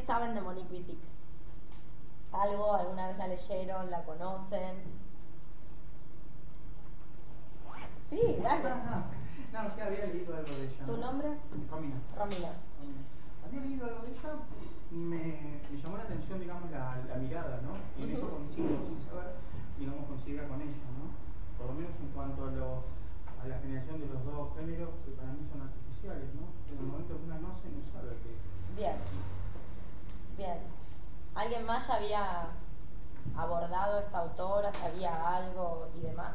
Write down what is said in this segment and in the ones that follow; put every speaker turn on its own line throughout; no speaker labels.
saben de Monique Wittig? ¿Algo? ¿Alguna vez la leyeron? ¿La conocen? Sí, dale.
No, sí, había leído algo de ella.
¿Tu nombre?
Romina.
Romina.
Había leído algo de ella y me llamó la atención, digamos, la mirada, ¿no? Y en eso coincido, sin saber, digamos, coincida con ella, ¿no? Por lo menos en cuanto a la generación de los dos géneros que para mí son artificiales, ¿no? En el momento que una nace no sabe que...
Bien. Bien. ¿Alguien más ya había abordado esta autora? ¿Sabía algo y demás?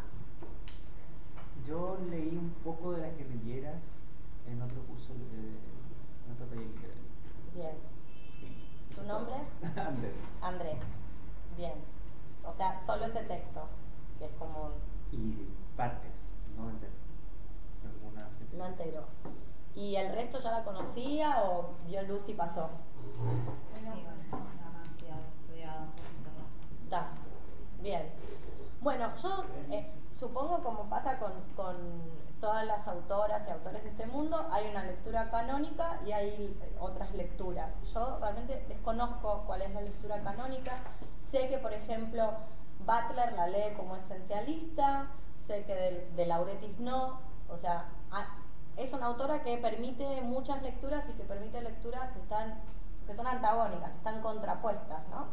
Yo leí un poco de las guerrilleras en otro curso, en otro taller literario.
Bien.
Sí.
¿Tu nombre?
Andrés.
Andrés. Bien. O sea, solo ese texto, que es como...
Y partes, no entero. Alguna sección.
No entero. ¿Y el resto ya la conocía o vio luz y pasó? Da. Bien. Bueno, yo supongo, como pasa con todas las autoras y autores de este mundo, hay una lectura canónica y hay otras lecturas. Yo realmente desconozco cuál es la lectura canónica. Sé que, por ejemplo, Butler la lee como esencialista, sé que de Lauretis no. O sea, es una autora que permite muchas lecturas y que permite lecturas que son antagónicas, que están contrapuestas, ¿no?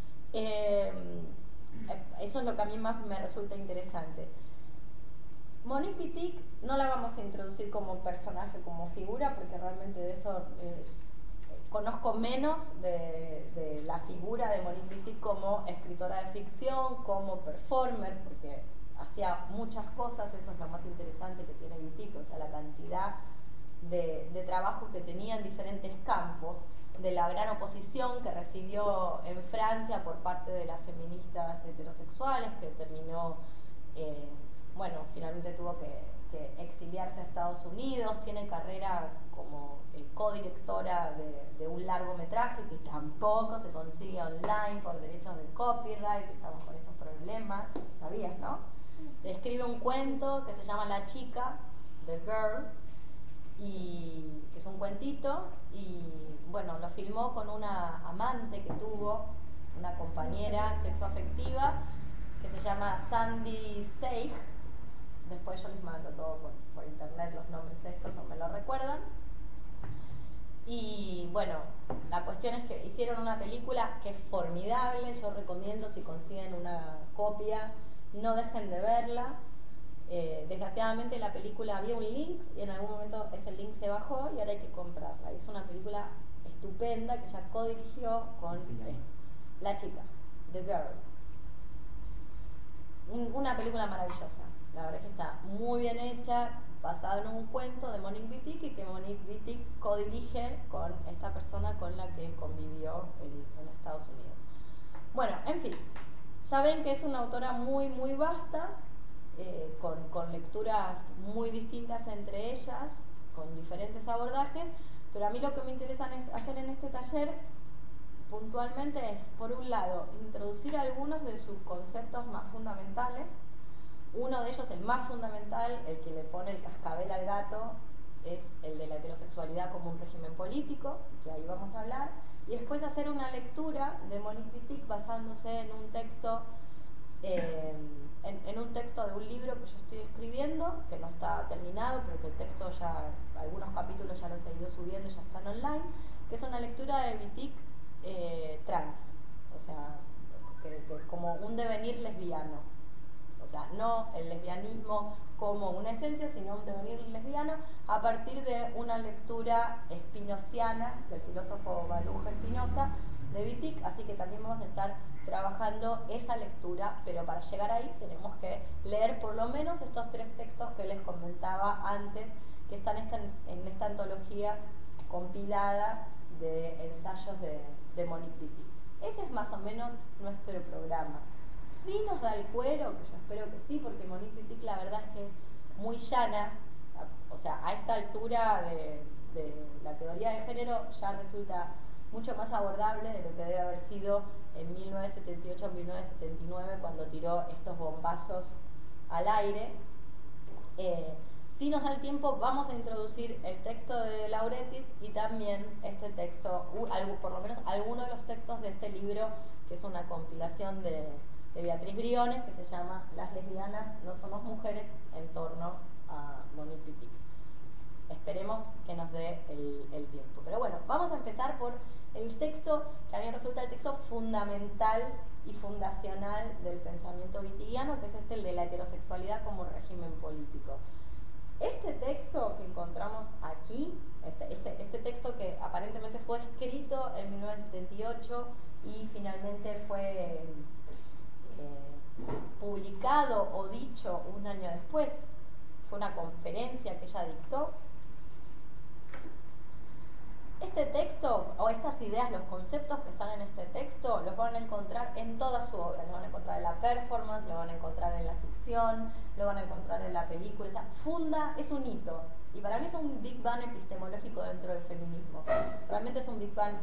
Eso es lo que a mí más me resulta interesante. Monique Wittig no la vamos a introducir como personaje, como figura, porque realmente de eso conozco menos de la figura de Monique Wittig como escritora de ficción, como performer, porque hacía muchas cosas. Eso es lo más interesante que tiene Wittig, o sea, la cantidad de trabajo que tenía en diferentes campos, de la gran oposición que recibió en Francia por parte de las feministas heterosexuales, que terminó, bueno, finalmente tuvo que exiliarse a Estados Unidos. Tiene carrera como codirectora de un largometraje que tampoco se consigue online por derechos de copyright, estamos con estos problemas, ¿sabías, no? Escribe un cuento que se llama La chica, The Girl, y es un cuentito, y bueno, lo filmó con una amante que tuvo, una compañera sexoafectiva que se llama Sandy Seig. Después yo les mando todo por internet los nombres estos, o me lo recuerdan. Y bueno, la cuestión es que hicieron una película que es formidable. Yo recomiendo, si consiguen una copia, no dejen de verla. Desgraciadamente la película había un link y en algún momento ese link se bajó y ahora hay que comprarla. Es una película estupenda que ella co-dirigió con La chica, The Girl. Una película maravillosa. La verdad es que está muy bien hecha, basada en un cuento de Monique Wittig, y que Monique Wittig co-dirige con esta persona con la que convivió en Estados Unidos. Bueno, en fin, ya ven que es una autora muy, muy vasta, con lecturas muy distintas entre ellas, con diferentes abordajes, pero a mí lo que me interesa hacer en este taller puntualmente es, por un lado, introducir algunos de sus conceptos más fundamentales. Uno de ellos, el más fundamental, el que le pone el cascabel al gato, es el de la heterosexualidad como un régimen político, que ahí vamos a hablar, y después hacer una lectura de Monique Wittig basándose en un texto en un texto de un libro que yo estoy escribiendo, que no está terminado, pero que el texto ya, algunos capítulos ya los he ido subiendo y ya están online, que es una lectura de Wittig trans, o sea, que como un devenir lesbiano. O sea, no el lesbianismo como una esencia, sino un devenir lesbiano a partir de una lectura spinociana del filósofo Baruch Spinoza de Wittig. Así que también vamos a estar trabajando esa lectura, pero para llegar ahí tenemos que leer por lo menos estos 3 textos que les comentaba antes, que están en esta antología compilada de ensayos de Monique Wittig. Ese es más o menos nuestro programa. Sí nos da el cuero, que yo espero que sí, porque Monique Wittig la verdad es que es muy llana. O sea, a esta altura de la teoría de género ya resulta mucho más abordable de lo que debe haber sido en 1978-1979, cuando tiró estos bombazos al aire. Si nos da el tiempo, vamos a introducir el texto de Lauretis y también este texto, por lo menos algunos de los textos de este libro, que es una compilación de Beatriz Briones, que se llama Las lesbianas no somos mujeres, en torno a Monique Wittig. Esperemos que nos dé el tiempo. Pero bueno, vamos a empezar por el texto que a mí me resulta el texto fundamental y fundacional del pensamiento wittigiano, que es el de la heterosexualidad como régimen político. Este texto que encontramos aquí, este texto que aparentemente fue escrito en 1978 y finalmente fue publicado o dicho un año después, fue una conferencia que ella dictó. Este texto, o estas ideas, los conceptos que están en este texto, los van a encontrar en toda su obra. Lo van a encontrar en la performance, lo van a encontrar en la ficción, lo van a encontrar en la película. O sea, funda, es un hito. Y para mí es un Big Bang epistemológico dentro del feminismo. Realmente es un Big Bang.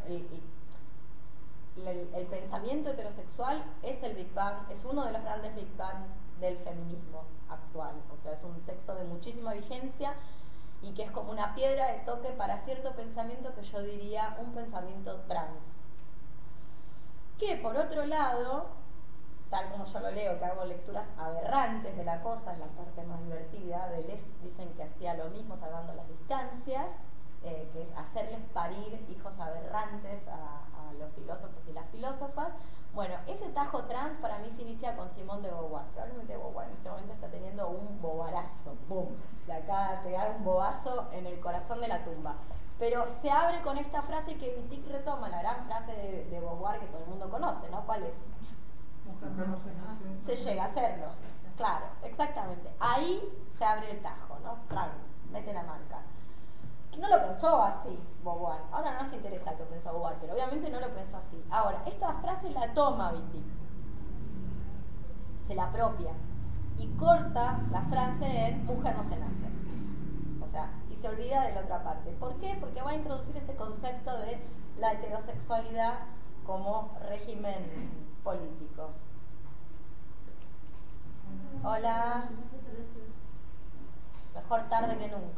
El pensamiento heterosexual es el Big Bang, es uno de los grandes Big Bang del feminismo actual. O sea, es un texto de muchísima vigencia y que es como una piedra de toque para cierto pensamiento que yo diría un pensamiento trans. Que por otro lado, tal como yo lo leo, que hago lecturas aberrantes de la cosa, es la parte más divertida, Deleuze dicen que hacía lo mismo salvando las distancias, que es hacerles parir hijos aberrantes a los filósofos y las filósofas. Bueno, ese tajo trans para mí se inicia con Simone de Beauvoir. Probablemente Beauvoir en este momento está teniendo un bobarazo, ¡boom! De acá pegar un bobazo en el corazón de la tumba. Pero se abre con esta frase que Wittig retoma, la gran frase de Beauvoir que todo el mundo conoce, ¿no? ¿Cuál es? Se llega a hacerlo. Claro, exactamente. Ahí se abre el tajo, ¿no? Claro, mete la marca. No lo pensó así Beauvoir. Ahora no nos interesa que pensó Beauvoir, pero obviamente no lo pensó así. Ahora, esta frase la toma Wittig, se la apropia y corta la frase en mujer no se nace. O sea, y se olvida de la otra parte. ¿Por qué? Porque va a introducir este concepto de la heterosexualidad como régimen político. Hola. Mejor tarde que nunca.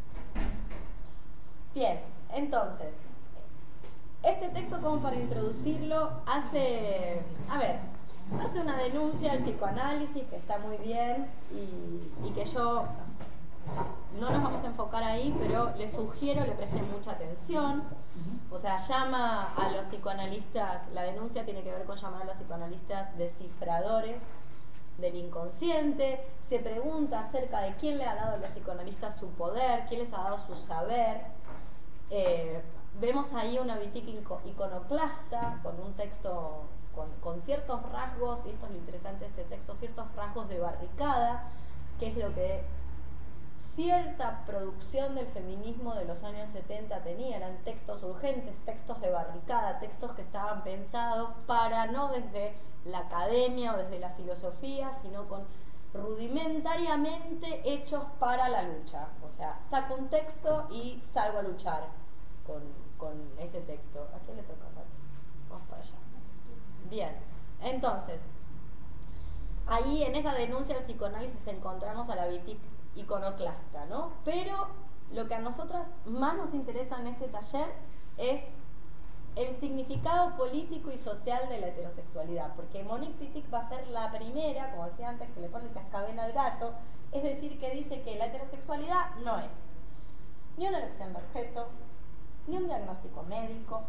Bien, entonces, este texto, como para introducirlo, hace una denuncia al psicoanálisis que está muy bien y que yo no nos vamos a enfocar ahí, pero les sugiero le presten mucha atención. O sea, llama a los psicoanalistas, la denuncia tiene que ver con llamar a los psicoanalistas descifradores del inconsciente, se pregunta acerca de quién le ha dado a los psicoanalistas su poder, quién les ha dado su saber. Vemos ahí una Wittig iconoclasta con un texto con ciertos rasgos, y esto es lo interesante de este texto, ciertos rasgos de barricada, que es lo que cierta producción del feminismo de los años 70 tenía. Eran textos urgentes, textos de barricada, textos que estaban pensados para no desde la academia o desde la filosofía, sino rudimentariamente hechos para la lucha. O sea, saco un texto y salgo a luchar con ese texto. ¿A quién le toca? Vamos para allá. Bien, entonces, ahí en esa denuncia del psicoanálisis encontramos a la Wittig iconoclasta, ¿no? Pero lo que a nosotras más nos interesa en este taller es el significado político y social de la heterosexualidad, porque Monique Wittig va a ser la primera, como decía antes, que le pone el cascabel al gato, es decir, que dice que la heterosexualidad no es ni una elección de objeto, ni un diagnóstico médico,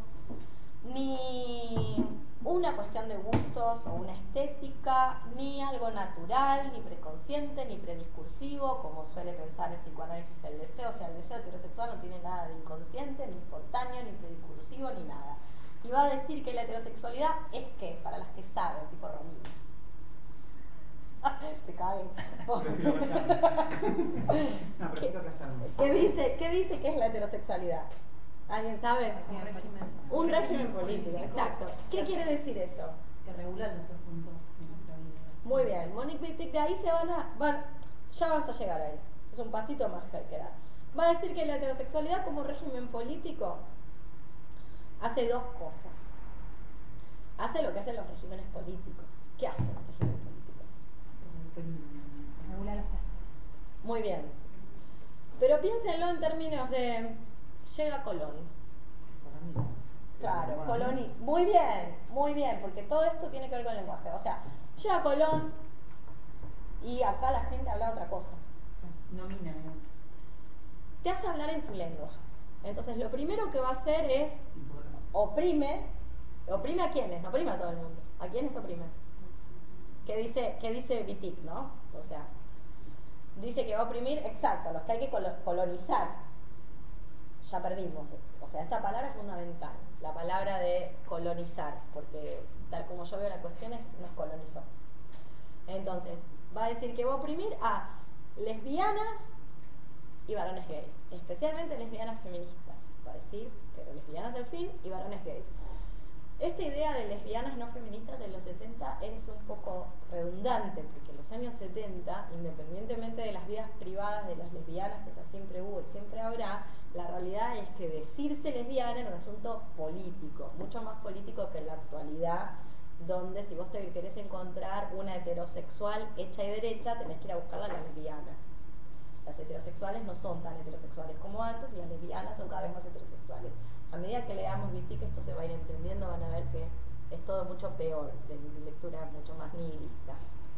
ni una cuestión de gustos o una estética, ni algo natural, ni preconsciente, ni prediscursivo, como suele pensar el psicoanálisis el deseo. O sea, el deseo heterosexual no tiene nada de inconsciente, ni espontáneo, ni prediscursivo, ni nada. Y va a decir que la heterosexualidad es ¿qué? Para las que saben, tipo Romina. Te cae. ¿Qué dice que es la heterosexualidad? ¿Alguien sabe? Un régimen político, exacto. ¿Qué quiere decir eso?
Que regula los asuntos de nuestra vida.
Muy bien, Monique Wittig, de ahí ya vas a llegar ahí. Es un pasito más que hay que dar. Va a decir que la heterosexualidad como régimen político hace dos cosas. Hace lo que hacen los regímenes políticos. ¿Qué hace el régimen político?
Regula los placeres.
Muy bien. Pero piénsenlo en términos de llega Colón. Claro, Colón. Muy bien, porque todo esto tiene que ver con el lenguaje. O sea, llega Colón y acá la gente habla otra cosa.
Nomina, ¿no?
Te hace hablar en su lengua. Entonces lo primero que va a hacer es oprime a quiénes, no oprime a todo el mundo. ¿A quiénes oprime? ¿Qué dice Wittig, no? O sea, dice que va a oprimir, exacto, a los que hay que colonizar. Ya perdimos. O sea, esta palabra es fundamental, la palabra de colonizar, porque tal como yo veo la cuestión nos colonizó. Entonces, va a decir que va a oprimir a lesbianas y varones gays, especialmente lesbianas feministas, va a decir, pero lesbianas al fin y varones gays. Esta idea de lesbianas no feministas en los 70 es un poco redundante, porque en los años 70, independientemente de las vidas privadas de las lesbianas, que siempre hubo y siempre habrá, la realidad es que decirse lesbiana era un asunto político, mucho más político que en la actualidad, donde si vos te querés encontrar una heterosexual hecha y derecha, tenés que ir a buscarla a las lesbianas. Las heterosexuales no son tan heterosexuales como antes y las lesbianas son cada vez más heterosexuales. A medida que leamos Wittig, esto se va a ir entendiendo, van a ver que es todo mucho peor, de lectura mucho más nihilista.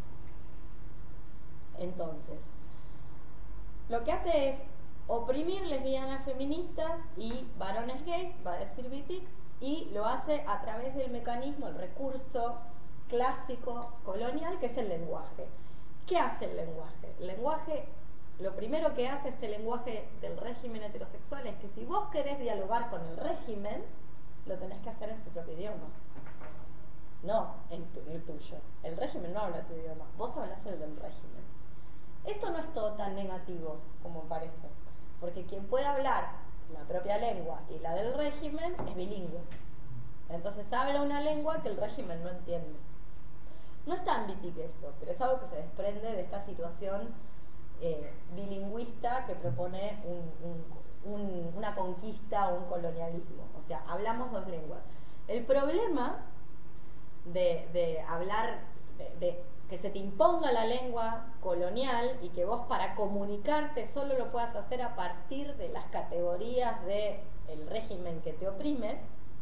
Entonces, lo que hace es oprimir lesbianas feministas y varones gays, va a decir Wittig, y lo hace a través del mecanismo, el recurso clásico colonial, que es el lenguaje. ¿Qué hace el lenguaje? El lenguaje, lo primero que hace este lenguaje del régimen heterosexual es que si vos querés dialogar con el régimen, lo tenés que hacer en su propio idioma. No en el tuyo. El régimen no habla tu idioma, vos hablás el del régimen. Esto no es todo tan negativo como parece, porque quien puede hablar la propia lengua y la del régimen es bilingüe. Entonces habla una lengua que el régimen no entiende. No es tan Wittig esto, pero es algo que se desprende de esta situación bilingüista que propone una conquista o un colonialismo. O sea, hablamos dos lenguas. El problema de hablar, de que se te imponga la lengua colonial y que vos para comunicarte solo lo puedas hacer a partir de las categorías del régimen que te oprime,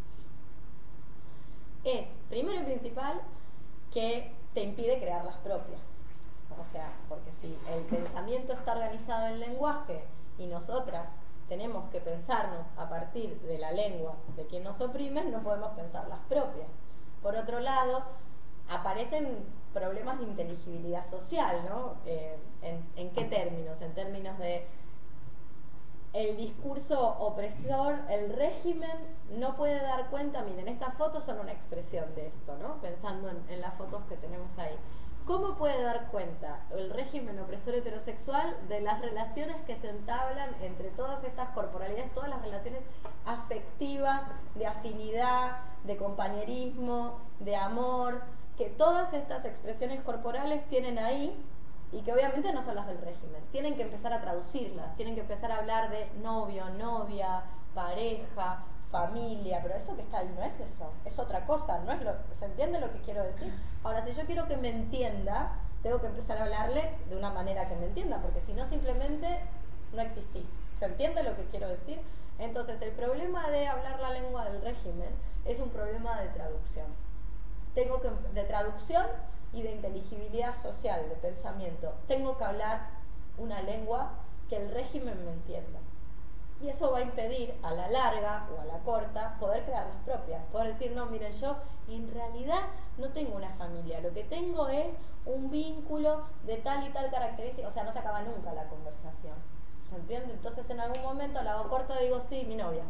es, primero y principal, que te impide crear las propias. O sea, porque si el pensamiento está organizado en lenguaje y nosotras tenemos que pensarnos a partir de la lengua de quien nos oprime, no podemos pensar las propias. Por otro lado, aparecen problemas de inteligibilidad social, ¿no? ¿En qué términos? En términos de el discurso opresor, el régimen no puede dar cuenta, miren, estas fotos son una expresión de esto, ¿no? Pensando en las fotos que tenemos ahí. ¿Cómo puede dar cuenta el régimen opresor heterosexual de las relaciones que se entablan entre todas estas corporalidades, todas las relaciones afectivas, de afinidad, de compañerismo, de amor, que todas estas expresiones corporales tienen ahí y que obviamente no son las del régimen? Tienen que empezar a traducirlas, tienen que empezar a hablar de novio, novia, pareja, familia, pero eso que está ahí no es eso, es otra cosa, no es ¿se entiende lo que quiero decir? Ahora, si yo quiero que me entienda, tengo que empezar a hablarle de una manera que me entienda, porque si no simplemente no existís. ¿Se entiende lo que quiero decir? Entonces, el problema de hablar la lengua del régimen es un problema de traducción. De traducción y de inteligibilidad social, de pensamiento. Tengo que hablar una lengua que el régimen me entienda. Y eso va a impedir a la larga o a la corta poder crear las propias. Poder decir, no, miren, yo en realidad no tengo una familia, lo que tengo es un vínculo de tal y tal característica. O sea, no se acaba nunca la conversación. ¿Se entiende? Entonces en algún momento a la corta digo, sí, mi novia.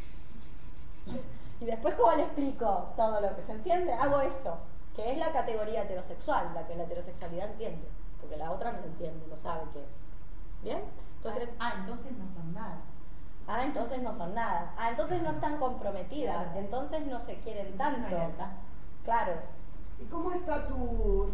Y después, ¿cómo le explico todo lo que se entiende? Hago eso, que es la categoría heterosexual, la que la heterosexualidad entiende, porque la otra no entiende, no sabe qué es. ¿Bien? Entonces,
entonces no son nada.
Entonces no son nada. Entonces no están comprometidas,
Claro.
Entonces no se quieren tanto.
No hay lealtad.
Claro.
¿Y cómo está tu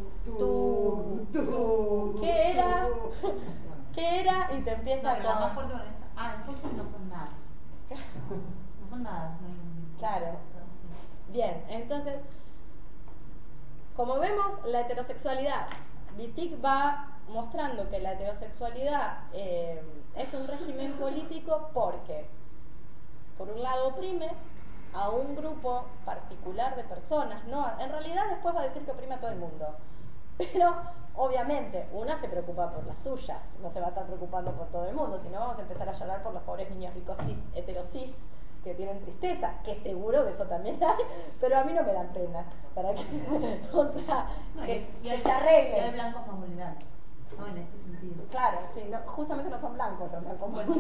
¿Qué era? ¿Qué era? Y te
No,
empieza
pero la más
con...
fuerte con esa. Entonces no son nada. No son nada. No hay un...
Claro. Bien, entonces, como vemos, la heterosexualidad, Wittig va mostrando que la heterosexualidad Es un régimen político porque, por un lado, oprime a un grupo particular de personas, ¿no? En realidad después va a decir que oprime a todo el mundo. Pero, obviamente, una se preocupa por las suyas, no se va a estar preocupando por todo el mundo, sino vamos a empezar a llorar por los pobres niños ricos cis, heterosis, que tienen tristeza, que seguro de eso también hay, pero a mí no me dan pena, para que, o sea,
No,
que
y
se
hay
arreglen.
blancos más vulnerables, ¿no? En este sentido.
Claro, sí, no, justamente no son blancos los blancos.
Bueno,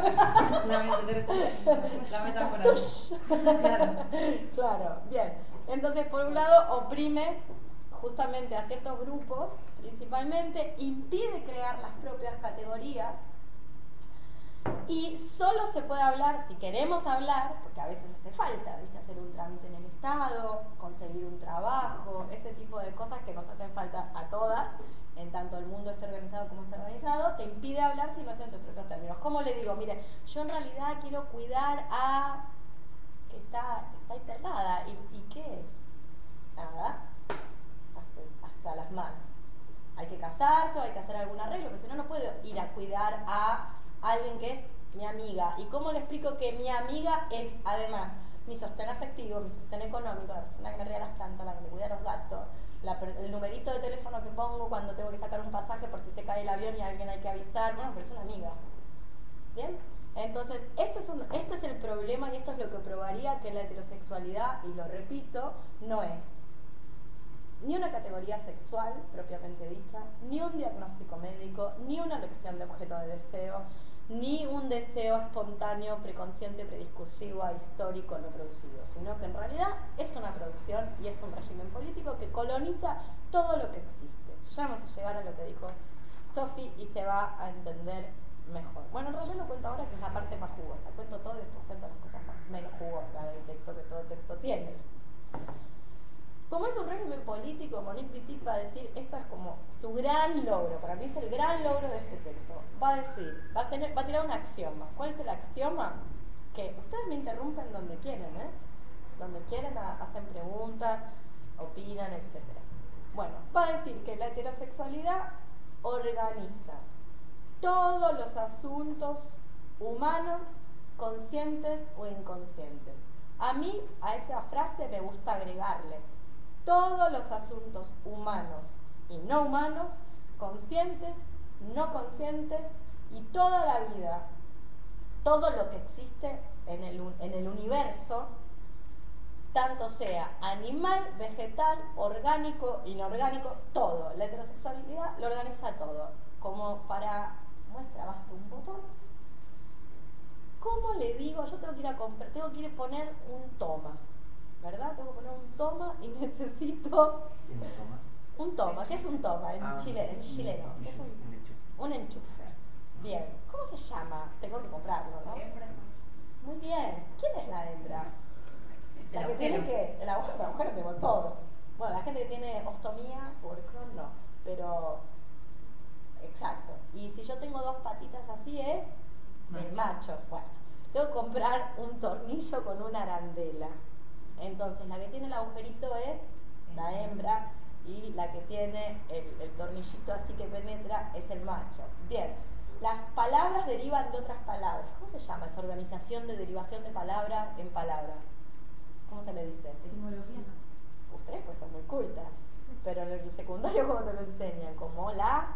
la metáfora. Claro.
Claro, bien. Entonces, por un lado, oprime justamente a ciertos grupos, principalmente, impide crear las propias categorías y solo se puede hablar, si queremos hablar, porque a veces hace falta, ¿viste? Hacer un trámite en el Estado, conseguir un trabajo, ese tipo de cosas que nos hacen falta a todas, en tanto el mundo esté organizado como esté organizado, te impide hablar si no es en tus propios términos. ¿Cómo le digo? Mire, yo en realidad quiero cuidar a que está internada, ¿y qué es? Nada, hasta las manos. Hay que casarse, hay que hacer algún arreglo, porque si no, no puedo ir a cuidar a alguien que es mi amiga. ¿Y cómo le explico que mi amiga es, además, mi sostén afectivo, mi sostén económico, la persona que me riega las plantas, la que me cuida los gatos, el numerito de teléfono que pongo cuando tengo que sacar un pasaje por si se cae el avión y a alguien hay que avisar? Bueno, pero es una amiga. ¿Bien? Entonces, este es el problema y esto es lo que probaría que la heterosexualidad, y lo repito, no es ni una categoría sexual propiamente dicha, ni un diagnóstico médico, ni una elección de objeto de deseo, ni un deseo espontáneo, preconsciente, prediscursivo, histórico, no producido, sino que en realidad es una producción y es un régimen político que coloniza todo lo que existe. Ya vamos a llegar a lo que dijo Sofi y se va a entender mejor. Bueno, en realidad lo cuento ahora, que es la parte más jugosa. Cuento todo y después cuento las cosas menos jugosas del texto que todo el texto tiene. Como es un régimen político, Monique Wittig va a decir, esto es como su gran logro, para mí es el gran logro de este texto. Va a decir, va a tirar un axioma. ¿Cuál es el axioma? Que ustedes me interrumpen donde quieren, ¿eh? Donde quieren hacen preguntas, opinan, etc. Bueno, va a decir que la heterosexualidad organiza todos los asuntos humanos, conscientes o inconscientes. A mí, a esa frase me gusta agregarle todos los asuntos humanos y no humanos, conscientes, no conscientes, y toda la vida, todo lo que existe en el universo, tanto sea animal, vegetal, orgánico, inorgánico, todo. La heterosexualidad lo organiza todo. Como para muestra, basta un botón. ¿Cómo le digo? Yo tengo que ir a comprar, tengo que ir a poner un toma, ¿verdad? Tengo que poner un toma y necesito un toma. ¿Qué es un toma en chileno? ¿Qué es un enchufe? Bien. ¿Cómo se llama? Tengo que comprarlo, ¿no? Muy bien. ¿Quién es la hembra? La que tiene que... El agujero tengo todo. Bueno, la gente que tiene ostomía, puerco, no. Pero... Exacto. Y si yo tengo dos patitas así, es el macho. Bueno, tengo que comprar un tornillo con una arandela. Entonces, la que tiene el agujerito es la hembra y la que tiene el tornillito así que penetra es el macho. Bien, las palabras derivan de otras palabras. ¿Cómo se llama esa organización de derivación de palabra en palabra? ¿Cómo se le dice?
Etimología.
Ustedes pues son muy cultas, pero en el secundario ¿cómo te lo enseñan? Como la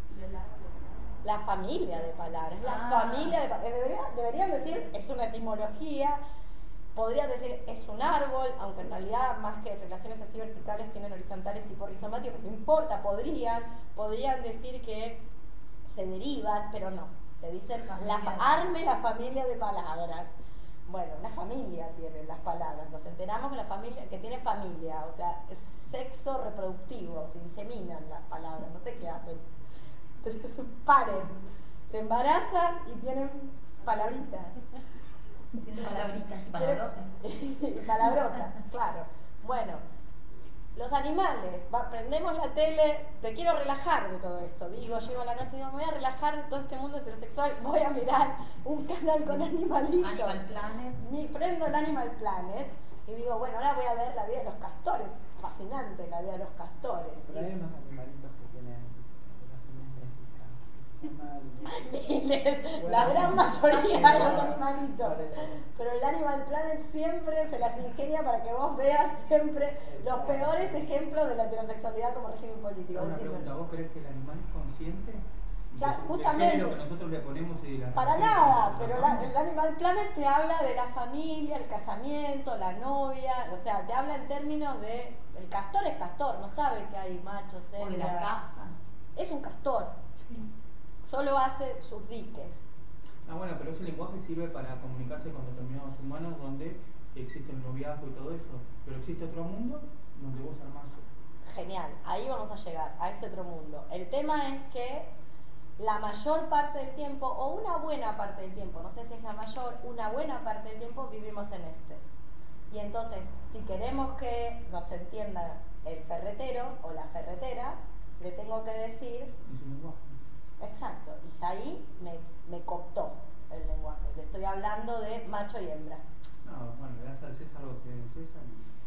familia de palabras. La familia de palabras. Deberían decir, es una etimología. Podrían decir, es un árbol, aunque en realidad más que relaciones así verticales tienen horizontales tipo rizomáticos, no importa, podrían decir que se derivan, pero no. Te dicen, arme la familia de palabras. Bueno, una familia tienen las palabras. Nos enteramos que la familia, que tiene familia, o sea, es sexo reproductivo, se inseminan las palabras, no sé qué hacen. Paren, se embarazan y tienen palabritas.
Tienen palabritas y palabrotas.
Palabrotas, claro. Bueno, los animales, prendemos la tele, te quiero relajar de todo esto. Digo, llego a la noche y digo, me voy a relajar de todo este mundo heterosexual, voy a mirar un canal con animalitos.
Animal Planet.
Prendo el Animal Planet y digo, bueno, ahora voy a ver la vida de los castores. Fascinante la vida de los castores.
Pero hay unos animalitos que tienen relaciones lésbicas. Se llama
Hay miles, la gran mayoría de los animalitos. Pero el Animal Planet siempre se las ingenia para que vos veas siempre los peores ejemplos de la heterosexualidad como régimen político.
Una
Decime.
pregunta, ¿vos crees que el animal es consciente?
Ya,
Del
justamente.
género que nosotros le ponemos y de la
Para
relación
nada,
que
pero
nosotros
el Animal Planet te habla de la familia, el casamiento, la novia, o sea, te habla en términos de... El castor es castor, no sabe que hay machos,
O de la
hembras.
casa.
Es un castor, solo hace sus diques.
Ah, bueno, pero ese lenguaje sirve para comunicarse con determinados humanos donde existe el noviazgo y todo eso. Pero existe otro mundo donde vos armás.
Genial, ahí vamos a llegar, a ese otro mundo. El tema es que la mayor parte del tiempo, o una buena parte del tiempo, no sé si es la mayor, una buena parte del tiempo vivimos en este. Y entonces, si queremos que nos entienda el ferretero o la ferretera, le tengo que decir,
En su lenguaje.
exacto, y ahí me cooptó el lenguaje. Le estoy hablando de macho y hembra.
No, bueno, le das al César lo que es César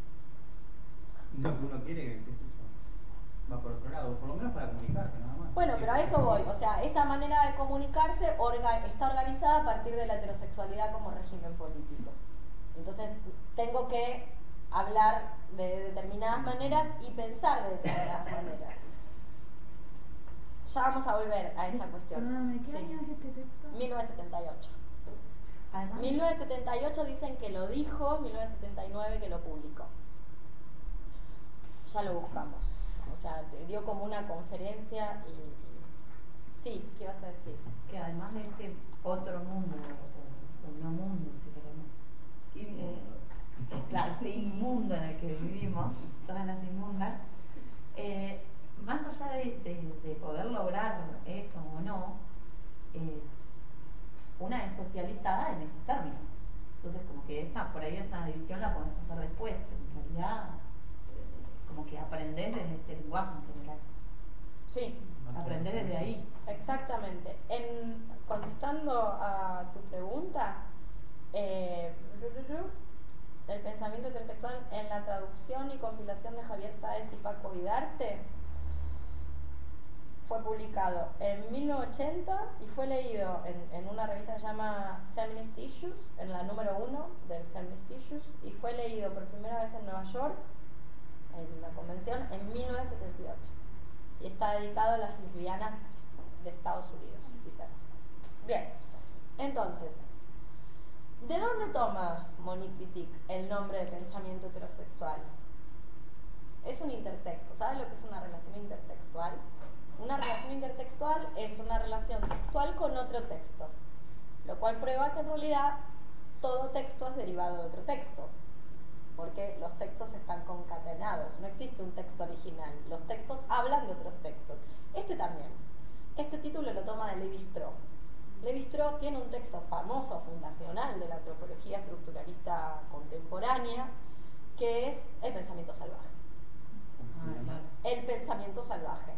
y lo que uno quiere, qué sé yo, va por otro lado, por lo menos para comunicarse nada más.
Bueno, pero a eso voy, o sea, esa manera de comunicarse está organizada a partir de la heterosexualidad como régimen político. Entonces, tengo que hablar de determinadas maneras y pensar de determinadas maneras. Ya vamos a volver a esa cuestión.
Perdóname, ¿qué
Sí.
año es este texto?
1978.
Además,
1978 dicen que lo dijo, 1979 que lo publicó. Ya lo buscamos. O sea, dio como una conferencia y... Sí, ¿qué vas a decir?
que además de este otro mundo, o no mundo, si queremos, claro, este inmundo en el que vivimos, todas las inmundas, más allá de poder lograr eso o no, una es socializada en estos términos. Entonces, como que por ahí esa división la podés hacer después, pero en realidad, como que aprendés desde este lenguaje en general.
Sí,
Aprendés desde ahí.
exactamente. Contestando a tu pregunta, el pensamiento heterosexual en la traducción y compilación de Javier Sáez y Paco Vidarte fue publicado en 1980 y fue leído en una revista que se llama Feminist Issues, en la número 1 del Feminist Issues, y fue leído por primera vez en Nueva York, en la convención, en 1978. Y está dedicado a las lesbianas de Estados Unidos, dice. Bien, entonces, ¿de dónde toma Monique Wittig el nombre de pensamiento heterosexual? Es un intertexto. ¿Sabes lo que es una relación intertextual? Una relación intertextual es una relación textual con otro texto, lo cual prueba que en realidad todo texto es derivado de otro texto, porque los textos están concatenados, no existe un texto original, los textos hablan de otros textos. Este también. Este título lo toma de Lévi-Strauss. Lévi-Strauss tiene un texto famoso, fundacional de la antropología estructuralista contemporánea, que es el pensamiento salvaje. El pensamiento salvaje.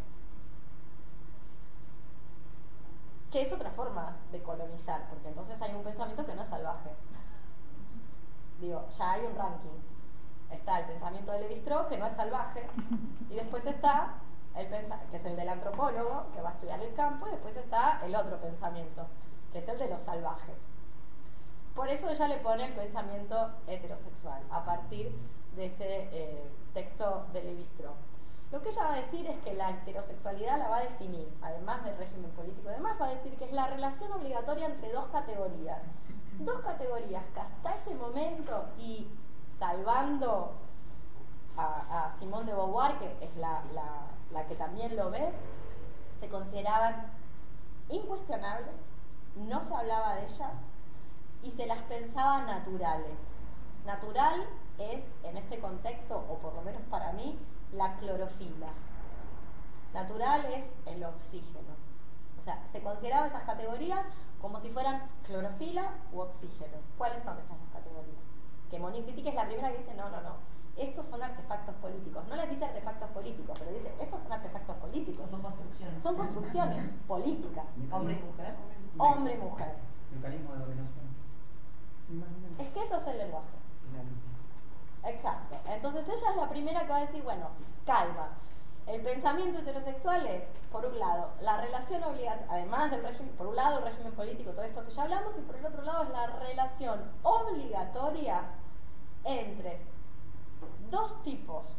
Que es otra forma de colonizar, porque entonces hay un pensamiento que no es salvaje. Digo, ya hay un ranking. Está el pensamiento de Lévi-Strauss, que no es salvaje, y después está que es el del antropólogo, que va a estudiar el campo, y después está el otro pensamiento, que es el de los salvajes. Por eso ella le pone el pensamiento heterosexual, a partir de ese texto de Lévi-Strauss. Lo que ella va a decir es que la heterosexualidad la va a definir, además del régimen político, además va a decir que es la relación obligatoria entre dos categorías. Dos categorías que hasta ese momento, y salvando a Simone de Beauvoir, que es la que también lo ve, se consideraban incuestionables, no se hablaba de ellas y se las pensaba naturales. Natural es, en este contexto, o por lo menos para mí, la clorofila. Natural es el oxígeno. O sea, se consideraban esas categorías como si fueran clorofila u oxígeno. ¿Cuáles son esas dos categorías? Que Monique Wittig es la primera que dice, no, estos son artefactos políticos. No les dice artefactos políticos, pero dice, estos son artefactos políticos.
Son construcciones.
Son construcciones políticas.
Hombre y mujer.
Hombre y mujer.
Mecanismo de dominación.
Es que eso es el lenguaje. Exacto. Entonces ella es la primera que va a decir, bueno, calma. El pensamiento heterosexual es, por un lado, la relación obligatoria, además del régimen, por un lado el régimen político, todo esto que ya hablamos, y por el otro lado es la relación obligatoria entre dos tipos,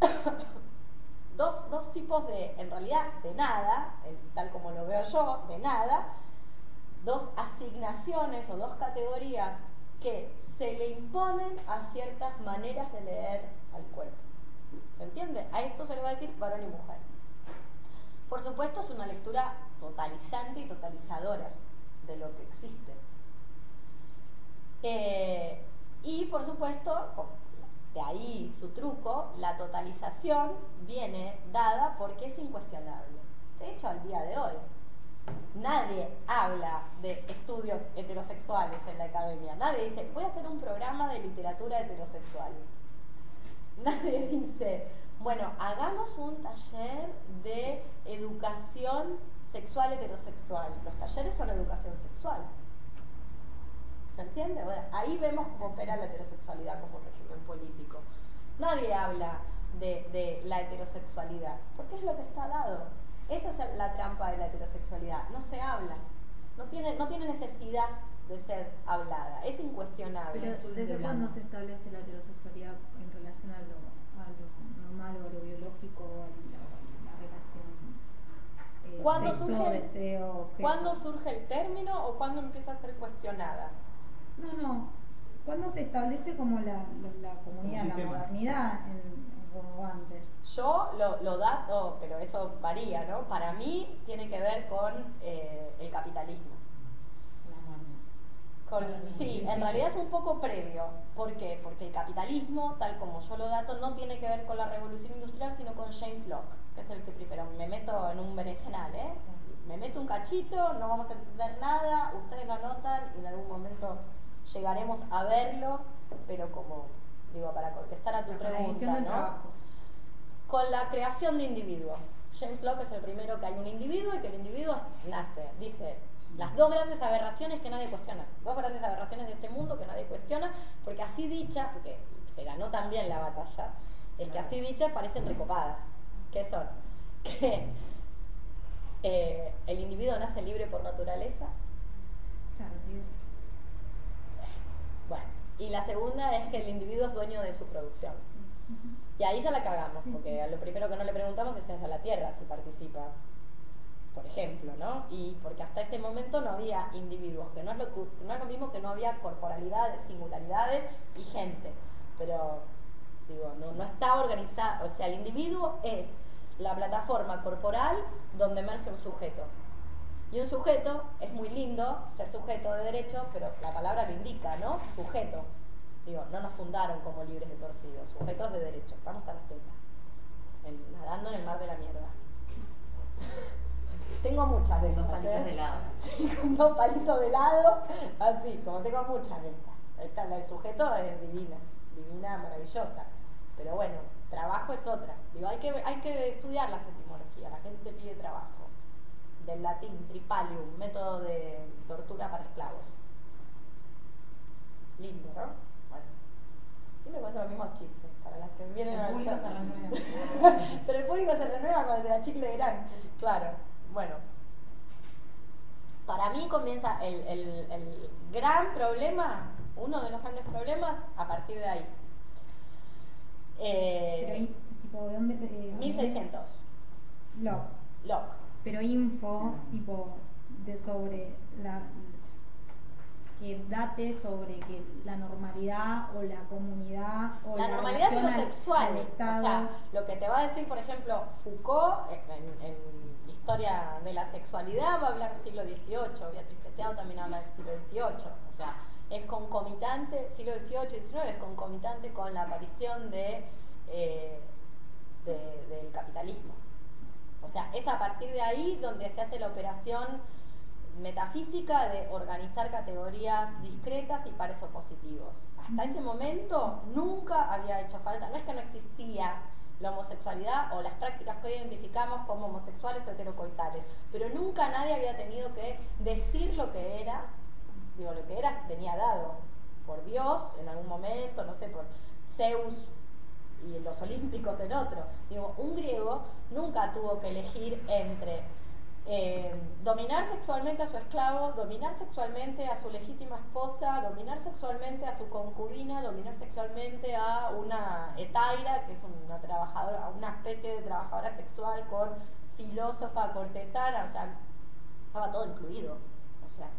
dos tipos de, en realidad, de nada, tal como lo veo yo, de nada, dos asignaciones o dos categorías que se le imponen a ciertas maneras de leer al cuerpo. ¿Se entiende? A esto se le va a decir varón y mujer. Por supuesto, es una lectura totalizante y totalizadora de lo que existe. Y por supuesto, de ahí su truco, la totalización viene dada porque es incuestionable. De hecho, al día de hoy, nadie habla de estudios heterosexuales en la academia. Nadie dice, voy a hacer un programa de literatura heterosexual. Nadie dice, bueno, hagamos un taller de educación sexual heterosexual. Los talleres son educación sexual. ¿Se entiende? Bueno, ahí vemos cómo opera la heterosexualidad como régimen político. Nadie habla de la heterosexualidad, porque es lo que está dado. Esa es la trampa de la heterosexualidad. No se habla. No tiene necesidad de ser hablada. Es incuestionable.
Pero ¿desde cuándo se establece la heterosexualidad en relación a lo normal o a lo biológico o a la relación
¿Cuándo
sexo,
surge,
deseo, objeto?
¿Cuándo surge el término o cuándo empieza a ser cuestionada?
No. ¿Cuándo se establece como la comunidad, la modernidad como antes?
Yo lo dato, pero eso varía, ¿no? Para mí tiene que ver con el capitalismo. Sí, en realidad es un poco previo. ¿Por qué? Porque el capitalismo, tal como yo lo dato, no tiene que ver con la revolución industrial, sino con James Locke, que es el que primero me meto en un berenjenal, ¿eh? Me meto un cachito, no vamos a entender nada, ustedes lo anotan y en algún momento llegaremos a verlo, pero como, digo, para contestar a tu pregunta, ¿no? Con la creación de individuos. James Locke es el primero que hay un individuo y que el individuo nace, dice, las dos grandes aberraciones que nadie cuestiona, dos grandes aberraciones de este mundo que nadie cuestiona, porque así dichas, porque se ganó también la batalla, es que así dichas parecen recopadas. ¿Qué son? Que el individuo nace libre por naturaleza.
Claro, tío.
Bueno, y la segunda es que el individuo es dueño de su producción. Y ahí ya la cagamos, porque lo primero que no le preguntamos es a la Tierra si participa, por ejemplo, ¿no? Y porque hasta ese momento no había individuos, que no es lo mismo que no había corporalidades, singularidades y gente, pero digo, no está organizado, o sea, el individuo es la plataforma corporal donde emerge un sujeto. Y un sujeto, es muy lindo ser sujeto de derecho, pero la palabra lo indica, ¿no? Sujeto. Digo, no nos fundaron como libres de torcidos, sujetos de derecho, estamos hasta las tetas, nadando en el mar de la mierda. Tengo muchas de estas,
Dos palitos de helado.
Sí, con dos palitos de helado, así, como tengo muchas de estas. El sujeto es divina, maravillosa. Pero bueno, trabajo es otra. Digo, hay que estudiar las etimologías, la gente pide trabajo. Del latín, tripalium, método de tortura para esclavos. Lindo, ¿no? Bueno, siempre cuento los mismos chistes, para las que vienen a la pero el público se renueva con el de la chicle gran. Claro, bueno. Para mí comienza el gran problema, uno de los grandes problemas, a partir de ahí.
Pero ahí, tipo, ¿de dónde?
1600. Locke.
Pero info, tipo, sobre que date sobre que la normalidad o la comunidad o
la normalidad heterosexual,
al Estado.
O sea, lo que te va a decir, por ejemplo, Foucault en Historia de la Sexualidad va a hablar del siglo XVIII, Beatriz Preciado también habla del siglo XVIII, o sea, es concomitante, siglo XVIII y XIX es concomitante con la aparición del capitalismo. O sea, es a partir de ahí donde se hace la operación metafísica de organizar categorías discretas y pares opositivos. Hasta ese momento nunca había hecho falta, no es que no existía la homosexualidad o las prácticas que hoy identificamos como homosexuales o heterocoitales, pero nunca nadie había tenido que decir lo que era. Digo, lo que era venía dado por Dios en algún momento, no sé, por Zeus y los olímpicos en otro. Digo, un griego nunca tuvo que elegir entre dominar sexualmente a su esclavo, dominar sexualmente a su legítima esposa, dominar sexualmente a su concubina, dominar sexualmente a una hetaira, que es una trabajadora, una especie de trabajadora sexual con filósofa, cortesana, o sea, estaba todo incluido. O sea,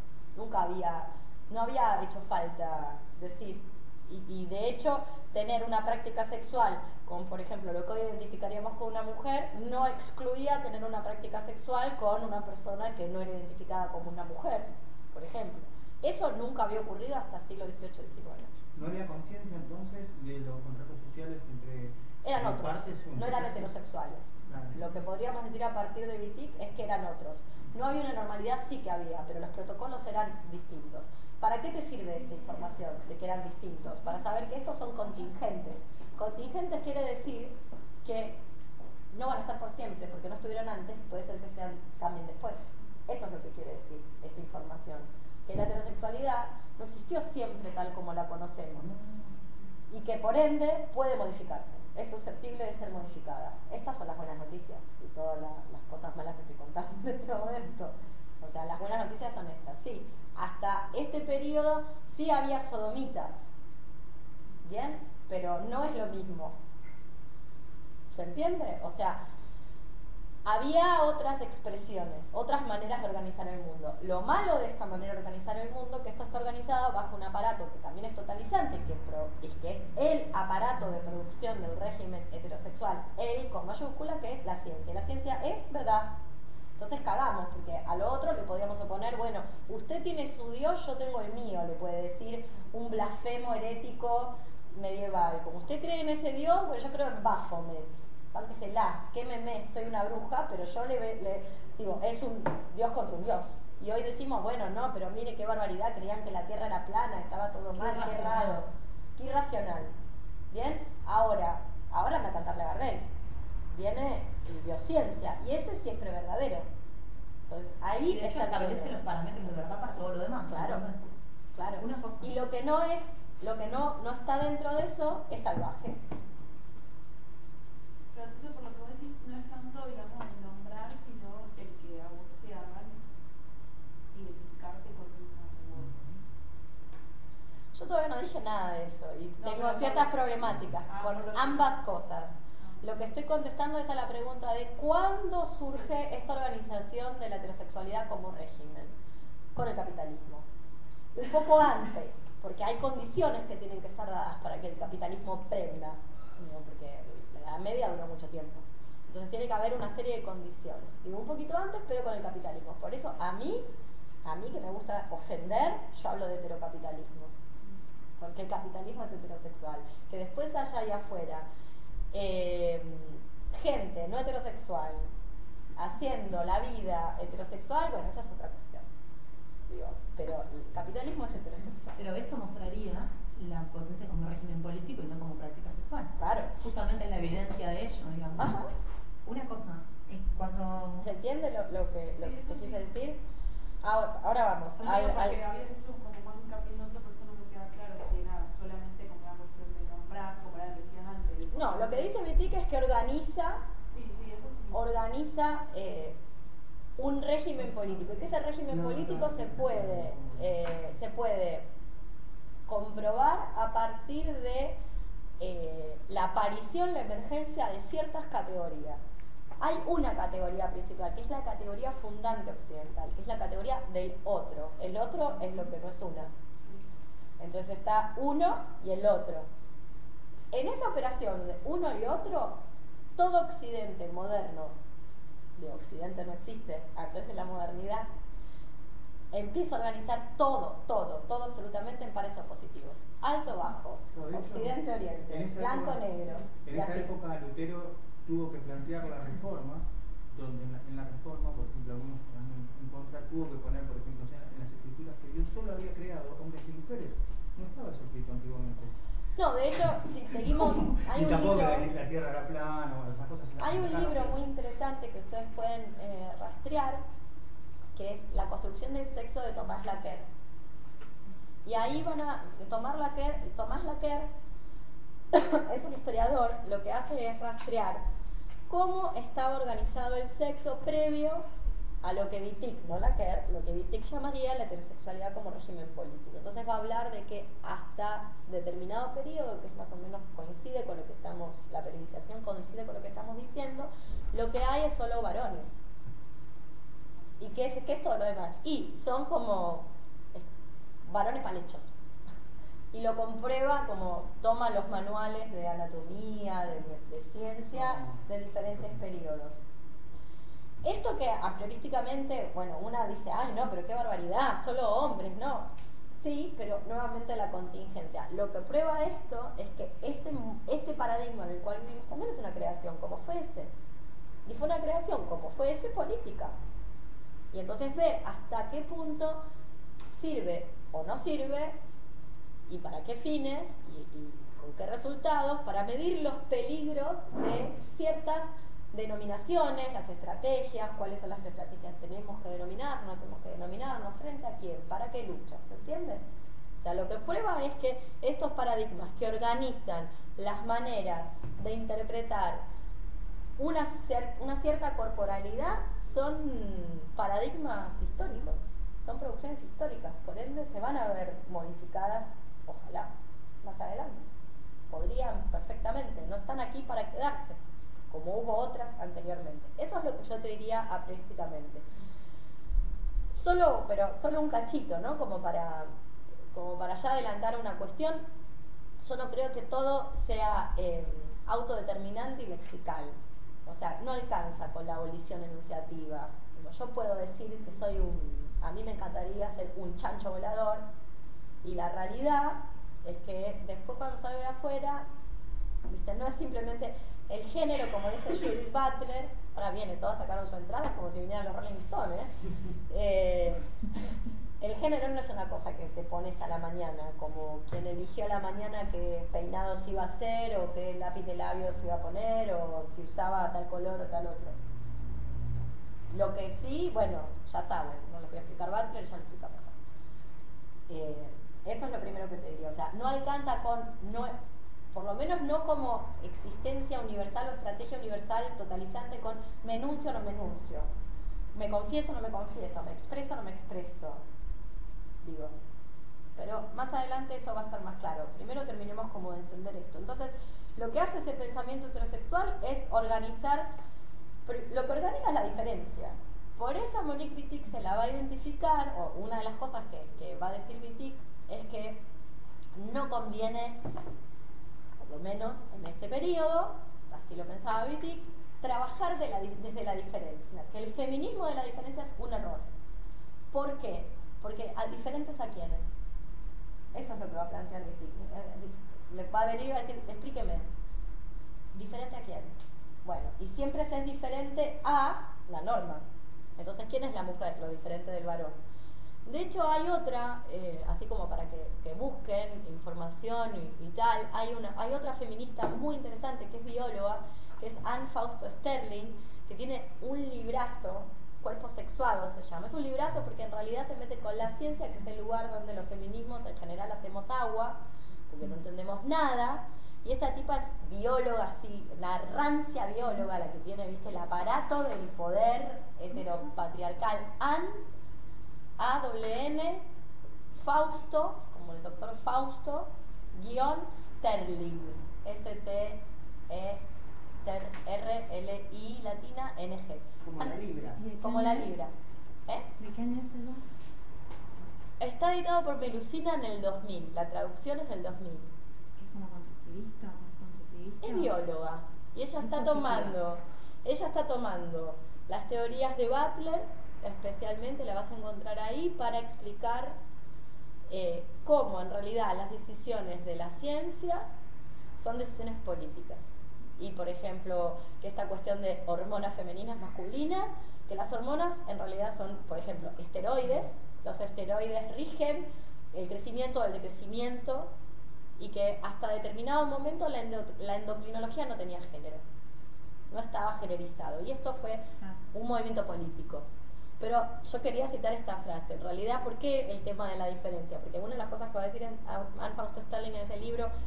no había hecho falta decir, y de hecho tener una práctica sexual con, por ejemplo, lo que hoy identificaríamos con una mujer, no excluía tener una práctica sexual con una persona que no era identificada como una mujer, por ejemplo. Eso nunca había ocurrido hasta el siglo XVIII-XIX.
¿No había conciencia entonces de los contratos sociales entre
Eran
las
otros,
partes?
no eran heterosexuales.
Claro. Lo
que podríamos decir a partir de Wittig es que eran otros. No había una normalidad, sí que había, pero los protocolos eran distintos. ¿Para qué te sirve esta información de que eran distintos? Para saber que estos son contingentes. Contingentes quiere decir que no van a estar por siempre, porque no estuvieron antes, puede ser que sean también después. Eso es lo que quiere decir esta información. Que la heterosexualidad no existió siempre tal como la conocemos, y que por ende puede modificarse, es susceptible de ser modificada. Estas son las buenas noticias y todas las cosas malas que estoy contando en este momento. O sea, las buenas noticias son estas. Sí, hasta este periodo sí había sodomitas, ¿bien? Pero no es lo mismo. ¿Se entiende? O sea, había otras expresiones, otras maneras de organizar el mundo. Lo malo de esta manera de organizar el mundo es que esto está organizado bajo un aparato que también es totalizante, que es el aparato de producción del régimen heterosexual, el con mayúscula, que es la ciencia. La ciencia es verdad. Entonces cagamos, porque a lo otro le podríamos oponer, bueno, usted tiene su Dios, yo tengo el mío, le puede decir un blasfemo herético medieval. Como usted cree en ese Dios, bueno, yo creo en Baphomet. Pánquesela, quémeme, soy una bruja, pero yo le digo, es un Dios contra un Dios. Y hoy decimos, bueno, no, pero mire qué barbaridad, creían que la tierra era plana, estaba todo mal, qué raro, qué irracional. ¿Bien? Ahora anda a cantarle a Gardel. Viene biociencia, y ese es siempre verdadero. Entonces, ahí
de hecho, establece los parámetros de verdad para todo lo demás.
Claro,
Entonces,
claro.
Una cosa.
Y lo que no está dentro de eso es salvaje.
Pero entonces, por lo que vos decís, no es tanto, digamos, el nombrar, sino el que a vos te hagan identificarte con una u otra.
Yo todavía no dije nada de eso y tengo ciertas problemáticas con ambas cosas. Lo que estoy contestando es a la pregunta de ¿cuándo surge esta organización de la heterosexualidad como régimen? Con el capitalismo. Un poco antes, porque hay condiciones que tienen que estar dadas para que el capitalismo prenda, ¿no? Porque la Edad Media duró mucho tiempo. Entonces tiene que haber una serie de condiciones. Digo, un poquito antes, pero con el capitalismo. Por eso a mí que me gusta ofender, yo hablo de heterocapitalismo. Porque el capitalismo es heterosexual. Que después haya ahí afuera gente no heterosexual haciendo la vida heterosexual, bueno, esa es otra cuestión. Digo, pero el capitalismo es heterosexual.
Pero eso mostraría la potencia como régimen político y no como práctica sexual.
Claro.
Justamente la evidencia de ello, digamos.
Ajá.
Una cosa, cuando...
¿Se entiende lo que se quise decir? Ahora vamos.
Porque habías hecho como más hincapié en otra persona, no me queda claro si era solamente como la cuestión de nombrar, como era decías antes.
No, lo que dice Wittig es que organiza
eso sí.
un régimen político, y que ese régimen político se puede comprobar a partir de la aparición, la emergencia de ciertas categorías. Hay una categoría principal, que es la categoría fundante occidental, que es la categoría del otro. El otro es lo que no es una. Entonces está uno y el otro. En esa operación de uno y otro, todo occidente moderno, de occidente no existe, antes de la modernidad, empieza a organizar todo absolutamente en pares opositivos. Alto, bajo, occidente, oriente, blanco, negro.
En esa época Lutero tuvo que plantear la reforma, donde en la reforma, por ejemplo, algunos en contra, tuvo que poner, por ejemplo, en las escrituras que Dios solo había creado hombres y mujeres. No estaba eso escrito antiguamente.
No, de hecho, si seguimos, hay un
tampoco
libro,
la tierra era plana, bueno, esas cosas.
Hay un libro muy interesante que ustedes pueden rastrear, que es La construcción del sexo de Tomás Laquer. Y ahí Tomás Laquer es un historiador, lo que hace es rastrear cómo estaba organizado el sexo previo a lo que Wittig, no Laqueur, lo que Wittig llamaría la heterosexualidad como régimen político. Entonces va a hablar de que hasta determinado periodo, que es más o menos coincide con lo que estamos, la periodización coincide con lo que estamos diciendo, lo que hay es solo varones. ¿Y qué es todo lo demás? Y son como varones mal hechos. Y lo comprueba como toma los manuales de anatomía, de ciencia, de diferentes periodos. Esto que a priorísticamente, bueno, una dice, ay no, pero qué barbaridad, solo hombres, no. Sí, pero nuevamente la contingencia. Lo que prueba esto es que este paradigma en el cual vivimos también es una creación como fue ese. Y fue una creación como fue ese política. Y entonces ve hasta qué punto sirve o no sirve y para qué fines y con qué resultados para medir los peligros de ciertas denominaciones, las estrategias, cuáles son las estrategias que tenemos que denominar, no tenemos que denominarnos, frente a quién, para qué lucha, ¿se entiende? O sea, lo que prueba es que estos paradigmas que organizan las maneras de interpretar una cierta corporalidad son paradigmas históricos, son producciones históricas, por ende se van a ver modificadas, ojalá, más adelante. Podrían perfectamente, no están aquí para quedarse, como hubo otras anteriormente. Eso es lo que yo te diría apriorísticamente. Pero solo un cachito, ¿no? Como para ya adelantar una cuestión. Yo no creo que todo sea autodeterminante y lexical. O sea, no alcanza con la abolición enunciativa. Yo puedo decir que a mí me encantaría ser un chancho volador, y la realidad es que después cuando salgo de afuera, ¿viste? No es simplemente el género, como dice Judith Butler, ahora viene, todos sacaron su entrada como si vinieran los Rolling Stones, el género no es una cosa que te pones a la mañana, como quien eligió a la mañana qué peinado se iba a hacer, o qué lápiz de labios se iba a poner, o si usaba tal color o tal otro. Lo que sí, bueno, ya saben, no lo voy a explicar Butler, ya lo explica mejor. Eso es lo primero que te diría, o sea, no alcanza por lo menos no como existencia universal o estrategia universal totalizante con me enuncio o no me enuncio, me confieso o no me confieso, me expreso o no me expreso, digo. Pero más adelante eso va a estar más claro. Primero terminemos como de entender esto. Entonces, lo que hace ese pensamiento heterosexual es organizar, lo que organiza es la diferencia. Por eso Monique Wittig se la va a identificar, o una de las cosas que va a decir Wittig es que no conviene, por lo menos en este periodo, así lo pensaba Wittig, trabajar desde la diferencia, que el feminismo de la diferencia es un error. ¿Por qué? Porque a diferentes a quiénes. Eso es lo que va a plantear Wittig. Le va a venir y va a decir, explíqueme, ¿diferente a quién? Bueno, y siempre se es diferente a la norma. Entonces, ¿quién es la mujer? Lo diferente del varón. De hecho, hay otra, así como para que busquen información y tal, hay otra feminista muy interesante que es bióloga, que es Anne Fausto Sterling, que tiene un librazo, Cuerpo Sexuado se llama. Es un librazo porque en realidad se mete con la ciencia, que es el lugar donde los feminismos en general hacemos agua, porque no entendemos nada. Y esta tipa es bióloga, así, la rancia bióloga, la que tiene, viste, el aparato del poder heteropatriarcal. A-W-N, Fausto, como el doctor Fausto, guión Sterling, S-T-E-R-L-I latina N-G.
Como la libra.
Como la libra.
¿De qué año es eso?
Está editado por Melusina en el 2000, la traducción es del 2000.
¿Es como constructivista o constructivista?
Es bióloga y ella está tomando las teorías de Butler, especialmente la vas a encontrar ahí, para explicar cómo en realidad las decisiones de la ciencia son decisiones políticas. Y por ejemplo, que esta cuestión de hormonas femeninas, masculinas, que las hormonas en realidad son, por ejemplo, esteroides. Los esteroides rigen el crecimiento o el decrecimiento, y que hasta determinado momento la endocrinología no tenía género, no estaba generizado, y esto fue un movimiento político. Pero yo quería citar esta frase, en realidad, ¿por qué el tema de la diferencia? Porque una de las cosas que va a decir Anne Fausto Sterling en ese libro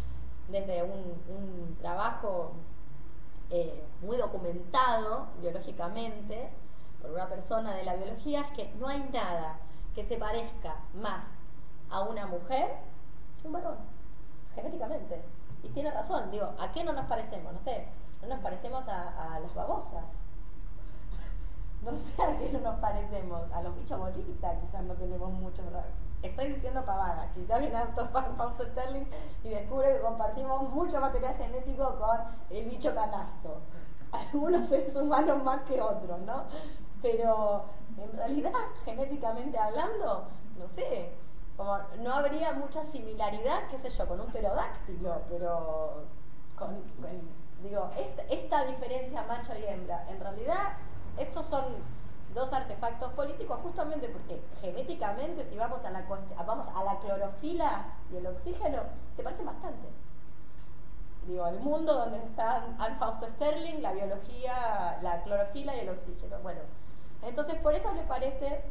desde un trabajo muy documentado biológicamente por una persona de la biología, es que no hay nada que se parezca más a una mujer que un varón, genéticamente. Y tiene razón, digo, ¿a qué no nos parecemos? No sé, no nos parecemos a las babosas. No sé a qué no nos parecemos, a los bichos bolitas quizás no tenemos mucho, ¿verdad? Estoy diciendo pavada, quizás viene Fausto Sterling y descubre que compartimos mucho material genético con el bicho canasto. Algunos seres humanos más que otros, ¿no? Pero en realidad, genéticamente hablando, no sé, como no habría mucha similaridad, qué sé yo, con un pterodáctilo, pero digo, esta diferencia macho y hembra, en realidad estos son dos artefactos políticos justamente porque genéticamente, si vamos a la clorofila y el oxígeno, se parecen bastante. Digo, el mundo donde están Fausto Sterling, la biología, la clorofila y el oxígeno. Bueno, entonces por eso le parece